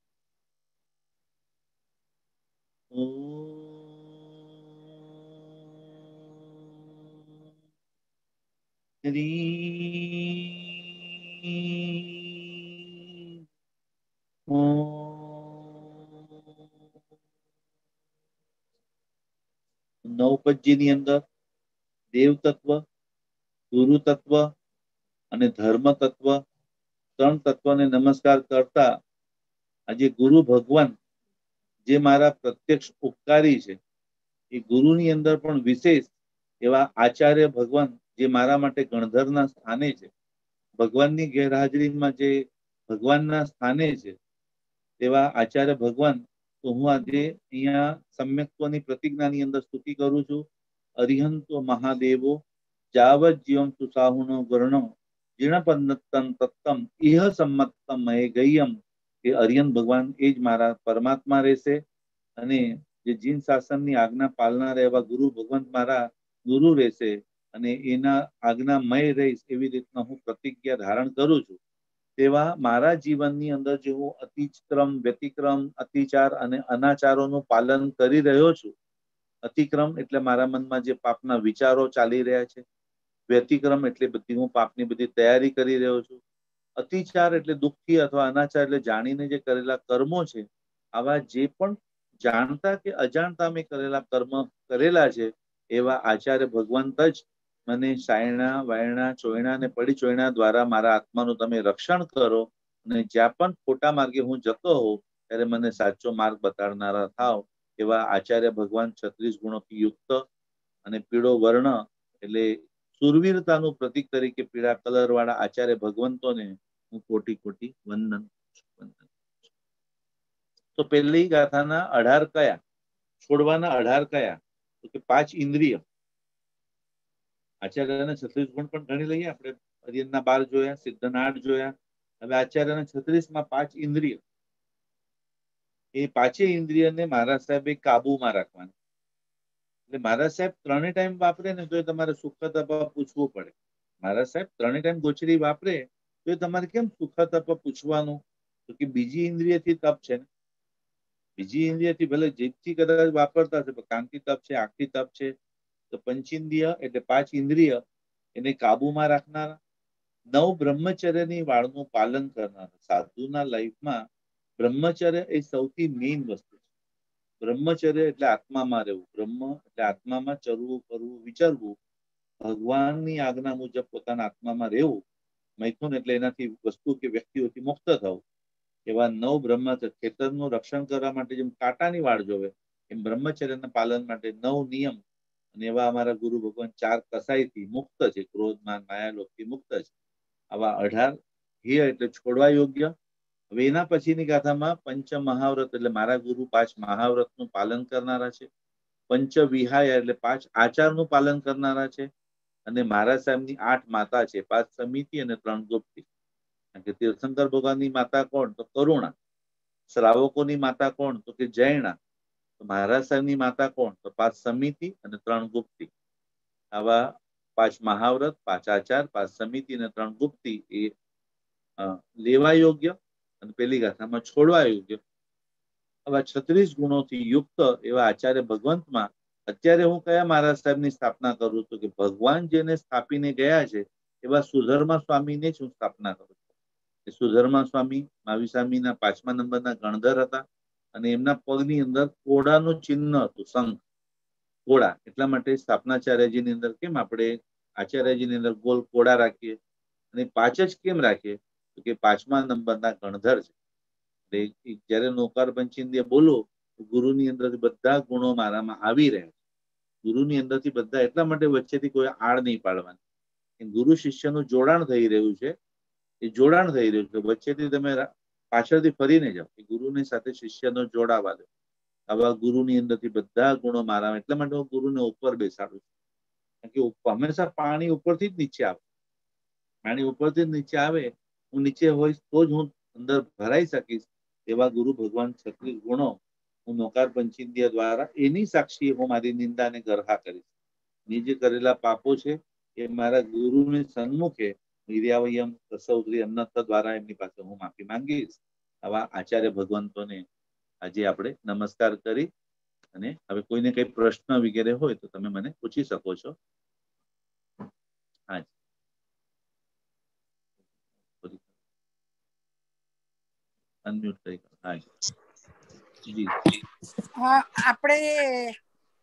નવપદજીની અંદર દેવ તત્વ, ગુરુ તત્વ અને ધર્મ તત્વ, 3 તત્વને નમસ્કાર કરતા આજે ગુરુ ભગવાન જે મારા પ્રત્યક્ષ ઉપકારી છે, એ ગુરુની અંદર પણ વિશેષ એવા આચાર્ય ભગવાન જે મારા માટે ગણધરના સ્થાને છે, ભગવાનની ગેરહાજરીમાં જે ભગવાનના સ્થાને છે, તેવા આચાર્ય ભગવાન તો હું આજે અહીંયા સમ્યક્ત્વની પ્રતિજ્ઞાની અંદર સ્તુતિ કરું છું. અરિહંતો મહાદેવો જાવત જીવમ સુસાહુનો વર્ણો જીર્ણપન્નતમ તત્તમ ઇહ સંમત્તમ મય ગય્યમ. એ અરિયન ભગવાન એ જ મારા પરમાત્મા રહેશે અને જે જીન શાસનની આજ્ઞા પાલનાર એવા ગુરુ ભગવંત મારા ગુરુ રહેશે અને એના આજ્ઞામય રહીશ એવી રીતના હું પ્રતિજ્ઞા ધારણ કરું છું. તેવા મારા જીવનની અંદર જે હું અતિક્રમ, વ્યતિક્રમ, અતિચાર અને અનાચારોનું પાલન કરી રહ્યો છું. અતિક્રમ એટલે મારા મનમાં જે પાપના વિચારો ચાલી રહ્યા છે. વ્યતિક્રમ એટલે બધી હું પાપની બધી તૈયારી કરી રહ્યો છું. અતિચાર એટલે દુઃખથી અથવા અનાચાર એટલે જાણીને જે કરેલા કર્મો છે, આવા જે પણ જાણતા કે અજાણતા મેં કરેલા કર્મ કરેલા છે, એવા આચાર્ય ભગવંત જ મને સાયણા, વાયણા, ચોયણા અને પડી ચોયણા દ્વારા મારા આત્માનું તમે રક્ષણ કરો અને જ્યાં પણ ખોટા માર્ગે હું જતો હોઉં ત્યારે મને સાચો માર્ગ બતાડનારા થાવ. એવા આચાર્ય ભગવાન 36 ગુણોથી યુક્ત અને પીળો વર્ણ એટલે સુરવીરતાનું પ્રતીક તરીકે પીળા કલર વાળા આચાર્ય ભગવંતોને હું કોટી કોટી વંદન. તો પહેલી ગાથાના 18 કયા, છોડવાના 18 કયા? તો કે 5 ઇન્દ્રિય. આચાર્યના 36 ગુણ પણ ગણી લઈએ આપણે. અરિયનના 12 જોયા, સિદ્ધના 8 જોયા. હવે આચાર્યના 36માં 5 ઇન્દ્રિય. એ 5 ઇન્દ્રિયને મહારાજ સાહેબે કાબુમાં રાખવાના. એટલે મહારાજ સાહેબ 3 ટાઈમ વાપરે ને તો તમારે સુખ તપા પૂછવું પડે. મહારાજ સાહેબ 3 ટાઈમ ગોચરી વાપરે તો તમારે કેમ સુખ તપા પૂછવાનું? તો કે બીજી ઇન્દ્રિયથી તપ છે ને. બીજી ઇન્દ્રિયથી ભલે જીભથી કદાચ વાપરતા હશે, પણ કાનથી તપ છે, આંખથી તપ છે. તો પંચેન્દ્રિય એટલે 5 ઇન્દ્રિય એને કાબુમાં રાખનારા. 9 બ્રહ્મચર્યની વાળનું પાલન કરનારા. સાધુના લાઈફમાં બ્રહ્મચર્ય એ સૌથી મેઇન વસ્તુ છે. બ્રહ્મચર્ય એટલે આત્મામાં રહેવું. બ્રહ્મ એટલે આત્મામાં ચરવું, ફરવું, વિચરવું. ભગવાનની આજ્ઞા મુજબ પોતાના આત્મામાં રહેવું. મૈથુન એટલે એનાથી વસ્તુ કે વ્યક્તિઓથી મુક્ત થવું. એવા 9 બ્રહ્મચર્ય. ખેતરનું રક્ષણ કરવા માટે જેમ કાંટાની વાડ જોવે, એમ બ્રહ્મચર્યના પાલન માટે 9 નિયમ. અને એવા અમારા ગુરુ ભગવાન 4 કસાઈથી મુક્ત છે, ક્રોધ, માન, માયા, લોભથી મુક્ત છે. આવા 18 હેય એટલે છોડવા યોગ્ય. હવે એના પછીની ગાથામાં પંચ મહાવ્રત એટલે મારા ગુરુ 5 મહાવ્રતનું પાલન કરનારા છે. પંચ વિહાય એટલે 5 આચારનું પાલન કરનારા છે. અને મહારાજ સાહેબની 8 માતા છે, 5 સમિતિ અને 3 ગુપ્તી. કે તીર્થંકર ભગવાનની માતા કોણ? તો કરુણા. શ્રાવકોની માતા કોણ? તો કે જૈના. તો મહારાજ સાહેબની માતા કોણ? તો 5 સમિતિ અને 3 ગુપ્તી. આવા 5 મહાવ્રત, 5 આચાર, 5 સમિતિ અને 3 ગુપ્તી એ લેવા યોગ્ય અને પેલી ગાથામાં છોડવા યોગ્ય આવા 36 ગુણોથી યુક્ત એવા આચાર્ય ભગવંતમાં અત્યારે હું કયા મહારાજ સાહેબની સ્થાપના કરું છું? કે ભગવાન જેને સ્થાપીને ગયા છે એવા સુધર્મા સ્વામીને જ હું સ્થાપના કરું છું. સુધર્મા સ્વામી માવી સ્વામીના 5મા નંબરના ગણધર હતા અને એમના પગની અંદર ઘોડાનું ચિહ્ન હતું, શંખ, ઘોડા. એટલા માટે સ્થાપનાચાર્યજીની અંદર કેમ આપણે આચાર્યજીની અંદર ગોલ ઘોડા રાખીએ અને 5 જ કેમ રાખીએ? તો કે 5મા નંબરના ગણધર છે. એટલે જયારે નોકાર પંચિંદે બોલો તો ગુરુની અંદરથી બધા ગુણો મારામાં આવી રહ્યા છે. ગુરુની અંદરથી બધા, એટલા માટે વચ્ચેથી કોઈ આડ નહીં પાડવાની. ગુરુ શિષ્યનું જોડાણ થઈ રહ્યું છે. એ જોડાણ થઈ રહ્યું છે. વચ્ચેથી તમે પાછળથી ફરીને જાઓ કે ગુરુની સાથે શિષ્યનો જોડાવા દો. આવા ગુરુની અંદરથી બધા ગુણો મારામાં, એટલા માટે હું ગુરુને ઉપર બેસાડું છું. કે હંમેશા પાણી ઉપરથી જ નીચે આવે. પાણી ઉપરથી જ નીચે આવે, હું નીચે હોઈશ તો જ હું અંદર ભરાઈ શકીશ. એવા ગુરુ ભગવાન 36 ગુણો હું નોકાર પંચિંદ્ય દ્વારા એની સાક્ષી હું મારી નિંદા અને ગરહા કરીશ. ની જે કરેલા પાપો છે એ મારા ગુરુની સન્મુખે વીર્યાવયમ રસૌદ્રી અન્નથ દ્વારા એમની પાસે હું માફી માંગીશ. આવા આચાર્ય ભગવંતોને આજે આપણે નમસ્કાર કરી અને હવે કોઈને કઈ પ્રશ્ન વગેરે હોય તો તમે મને પૂછી શકો છો. હા, અનમ્યુટ કરી. હા જી. હા, આપણે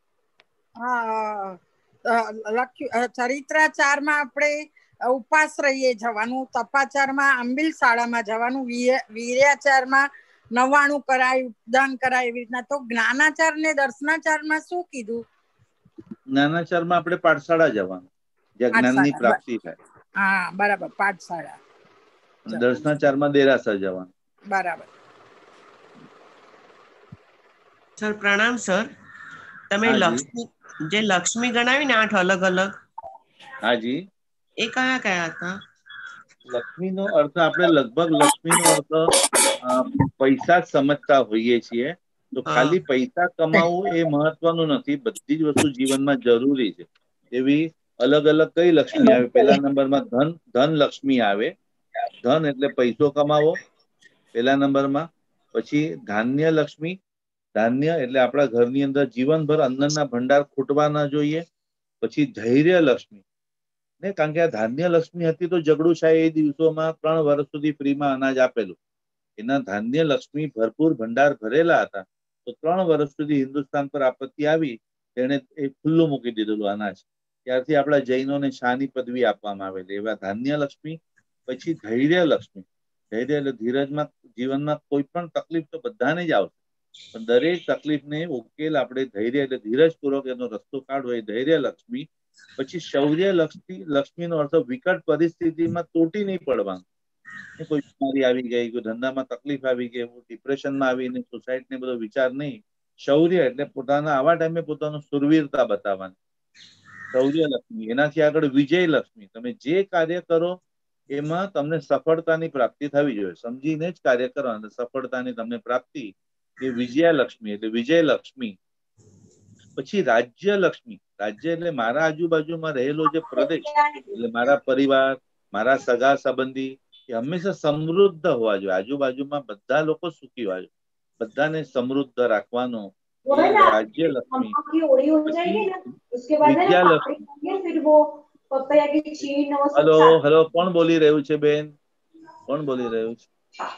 ચરિત્રાચારમાં આપણે ઉપાશ્રયે જવાનું, તપાચારમાં આંબિલ શાળામાં જવાનું, વીર્યાચારમાં 99 કરાય, ઉપદાન કરાય, એવી રીતના. તો જ્ઞાનાચાર ને દર્શનાચારમાં શું કીધું? જ્ઞાનાચારમાં આપણે પાઠશાળા જવાનું, જ્યાં જ્ઞાનની પ્રાપ્તિ થાય. હા, બરાબર, પાઠશાળા. અને દર્શનાચારમાં દેરાસર જવાનું. બરાબર. સર પ્રણામ સર. તમે જે લક્ષ્મી ગણાવી ને 8 અલગ અલગ, હાજી, એ કયા કયા હતા? લક્ષ્મીનો અર્થ આપણે લગભગ લક્ષ્મીનો અર્થ પૈસા જ સમજતા હોઈએ છીએ. તો ખાલી પૈસા કમાવું એ મહત્વનું નથી. બધી જ વસ્તુ જીવનમાં જરૂરી છે. એવી અલગ અલગ કઈ લક્ષ્મી આવે? પહેલા નંબરમાં ધન લક્ષ્મી આવે. ધન એટલે પૈસો કમાવો પહેલા નંબરમાં. પછી ધાન્ય લક્ષ્મી. ધાન્ય એટલે આપણા ઘરની અંદર જીવનભર અન્નના ભંડાર ખૂટવા ના જોઈએ. પછી ધૈર્ય લક્ષ્મી, ને કારણ કે આ ધાન્ય લક્ષ્મી હતી તો ઝઘડું થાય એ દિવસોમાં 3 વર્ષ સુધી ફ્રીમાં અનાજ આપેલું. એના ધાન્ય લક્ષ્મી ભરપૂર ભંડાર ભરેલા હતા. તો 3 વર્ષ સુધી હિન્દુસ્તાન પર આપત્તિ આવી, એને એ ખુલ્લું મૂકી દીધેલું અનાજ. ત્યારથી આપણા જૈનોને શાહની પદવી આપવામાં આવેલી. એવા ધાન્ય લક્ષ્મી. પછી ધૈર્ય લક્ષ્મી. ધૈર્ય એટલે ધીરજમાં, જીવનમાં કોઈ પણ તકલીફ તો બધાને જ આવશે, પણ દરેક તકલીફને ઉકેલ આપણે ધૈર્ય એટલે ધીરજપૂર્વક એનો રસ્તો કાઢવો, એ ધૈર્ય લક્ષ્મી. પછી શૌર્ય લક્ષ્મીનો અર્થ વિકટ પરિસ્થિતિમાં તૂટી નહીં પડવાનું. કોઈ બીમારી આવી ગઈ, કોઈ ધંધામાં તકલીફ આવી ગઈ, ડિપ્રેશનમાં આવીને સુસાઇડ ને બધો વિચાર નહીં. શૌર્ય એટલે પોતાના આવા ટાઈમે પોતાનું સુરવીરતા બતાવવાની. શૌર્ય લક્ષ્મી. એનાથી આગળ વિજય લક્ષ્મી. તમે જે કાર્ય કરો એમાં તમને સફળતાની પ્રાપ્તિ થવી જોઈએ. સમજીને જ કાર્ય કરો અને સફળતાની તમને પ્રાપ્તિ, એ વિજયાલક્ષ્મી એટલે વિજય લક્ષ્મી. પછી રાજ્ય લક્ષ્મી. રાજ્ય એટલે મારા આજુબાજુમાં રહેલો જે પ્રદેશ, એટલે મારા પરિવાર, મારા સગા સંબંધી એ હંમેશા સમૃદ્ધ હોવા જોઈએ. આજુબાજુમાં બધા લોકો સુખી હોવા જોઈએ. બધાને સમૃદ્ધ રાખવાનો એ રાજ્ય લક્ષ્મી. પછી વિદ્યાલક્ષ્મી. હલો હલો, કોણ બોલી રહ્યું છે બેન? કોણ બોલી રહ્યું છે?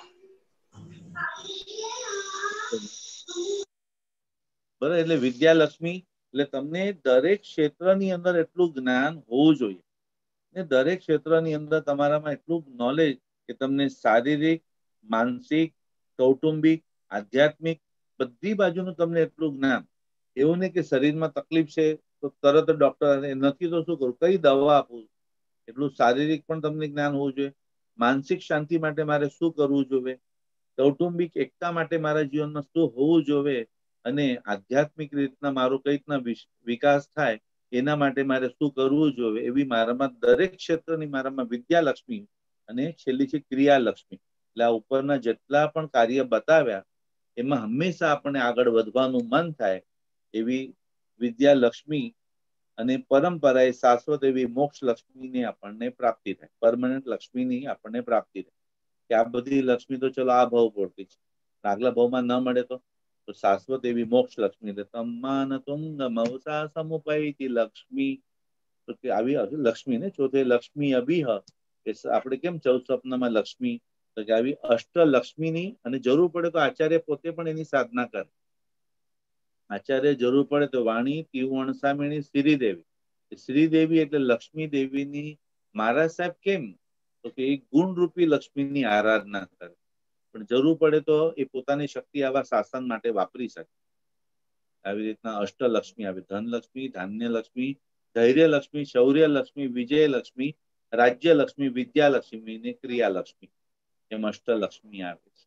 બરાબર. એટલે વિદ્યાલક્ષ્મી એટલે તમને દરેક ક્ષેત્રની અંદર એટલું જ્ઞાન હોવું જોઈએ, ને દરેક ક્ષેત્રની અંદર તમારામાં એટલું નોલેજ કે તમને શારીરિક, માનસિક, કૌટુંબિક, આધ્યાત્મિક બધી બાજુનું તમને એટલું જ્ઞાન. એવું નહીં કે શરીરમાં તકલીફ છે તો તરત ડોક્ટર નથી તો શું કરું, કઈ દવા આપું. એટલું શારીરિક પણ તમને જ્ઞાન હોવું જોઈએ. માનસિક શાંતિ માટે મારે શું કરવું જોઈએ, કૌટુંબિક એકતા માટે મારા જીવનમાં શું હોવું જોઈએ, અને આધ્યાત્મિક રીતના મારો કઈ રીતના વિકાસ થાય એના માટે મારે શું કરવું જોઈએ. એવી મારામાં દરેક ક્ષેત્રની મારામાં વિદ્યાલક્ષ્મી અને છેલ્લી છે ક્રિયાલક્ષ્મી. એટલે આ ઉપરના જેટલા પણ કાર્ય બતાવ્યા એમાં હંમેશા આપણને આગળ વધવાનું મન થાય એવી વિદ્યાલક્ષ્મી અને પરંપરાએ શાશ્વત એવી મોક્ષ લક્ષ્મીની આપણને પ્રાપ્તિ થાય, પરમનન્ટ લક્ષ્મીની આપણને પ્રાપ્તિ થાય. કે આ બધી લક્ષ્મી તો ચલો આ ભાવ પૂરતી છે, આગલા ભાવમાં ન મળે તો શાશ્વત એવી મોક્ષ લક્ષ્મી તમ્માન તુંગ મવસા સમુપૈતિ લક્ષ્મી. તો કે આવી લક્ષ્મી ને ચોથે લક્ષ્મી અભિહ, કે આપણે કેમ 14 સ્વપ્નમાં લક્ષ્મી, તો કે આવી અષ્ટલક્ષ્મીની, અને જરૂર પડે તો આચાર્ય પોતે પણ એની સાધના કરે. આચાર્ય જરૂર પડે તો વાણી તિવણસામિણી શ્રીદેવી. શ્રીદેવી એટલે લક્ષ્મી દેવીની મહારાજ સાહેબ કેમ, તો કે એ ગુણરૂપી લક્ષ્મીની આરાધના કરે, પણ જરૂર પડે તો એ પોતાની શક્તિ આવા શાસન માટે વાપરી શકે. આવી રીતના અષ્ટલક્ષ્મી આવે, ધનલક્ષ્મી, ધાન્યલક્ષ્મી, ધૈર્યલક્ષ્મી, શૌર્યલક્ષ્મી, વિજયલક્ષ્મી, રાજ્યલક્ષ્મી, વિદ્યાલક્ષ્મી ને ક્રિયાલક્ષ્મી, એમ અષ્ટલક્ષ્મી આવે છે.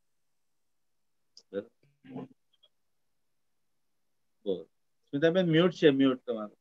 સ્મિતાબેન મ્યુટ છે, મ્યુટ તમારું.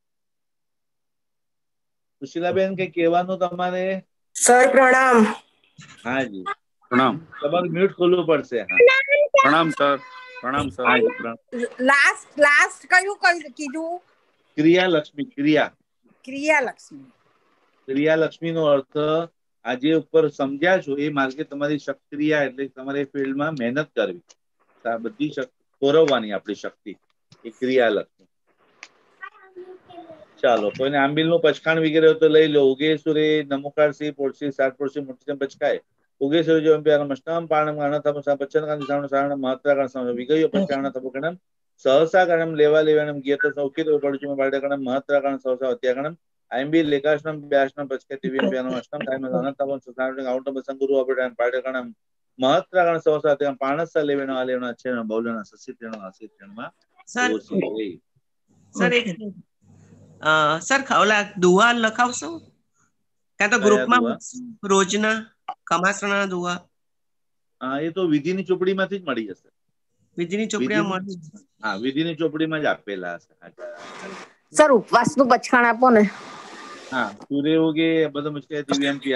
સુશીલાબેન કઈ કહેવાનું તમારે? સર પ્રણામ. હા જી પ્રણામ. તમારું મ્યુટ ખોલવું પડશે. હા પ્રણામ સર. પ્રણામ સર. હા જી પ્રણામ. લાસ્ટ કયું કીધું? ક્રિયાલક્ષ્મી. ક્રિયાલક્ષ્મી. ક્રિયાલક્ષ્મી નો અર્થ આજે ઉપર સમજ્યા છો એ માર્ગે તમારી સક્રિયા એટલે તમારે ફિલ્ડમાં મહેનત કરવી, આ બધી તોરવવાની આપણી શક્તિ, એ ક્રિયાલક્ષ્મી. ચાલો, કોઈને આંબીલ નું પચખાણ વગેરે તો લઈ લો. ઉગેશ્વરે નમોકારસી પોળસી સાત પોળસી મોટી પચકાય. ઉગેશ્વરી જો મસ્તમ પાણમ અનથમ પચ્છન સારણ મહત્રાકરણ વિગયો પચ્છાણ તપકણમ સહસાકણમ લેવા લેવાણમ ગીત સૌખિત પડજુમ બાળકણમ મહત્રાકરણ સહસા અત્યાકણમ આંબી લેકાશનમ બ્યાસનમ પચકે તિવ્યમ પ્યાનમ અષ્ટમ ટાઈમ અનથમ સારણ આઉટમ સંગુરુ અબડાન પાડકણમ મહત્રાકરણ સહસા ત્યાં પાણસ લેવેણ આલેણ અચ્છેણ બૌલણ સસિત્રણ અસિત્રણમાં સર ઓછી. સર એક સર ઓલા દુઆ લખાવશો, કાં તો ગ્રુપમાં રોજના કમાસના દુઆ? હા, એ તો વિધિની ચોપડીમાંથી જ મળી જશે. વિધિની ચોપડીમાં મળી? હા, વિધિની ચોપડીમાં જ આપેલા હશે. સર ઉપવાસનું પચખાણ આપો ને. હા, સૂર્ય ઉગે બધો મુશ્કેલ દિવ્યામ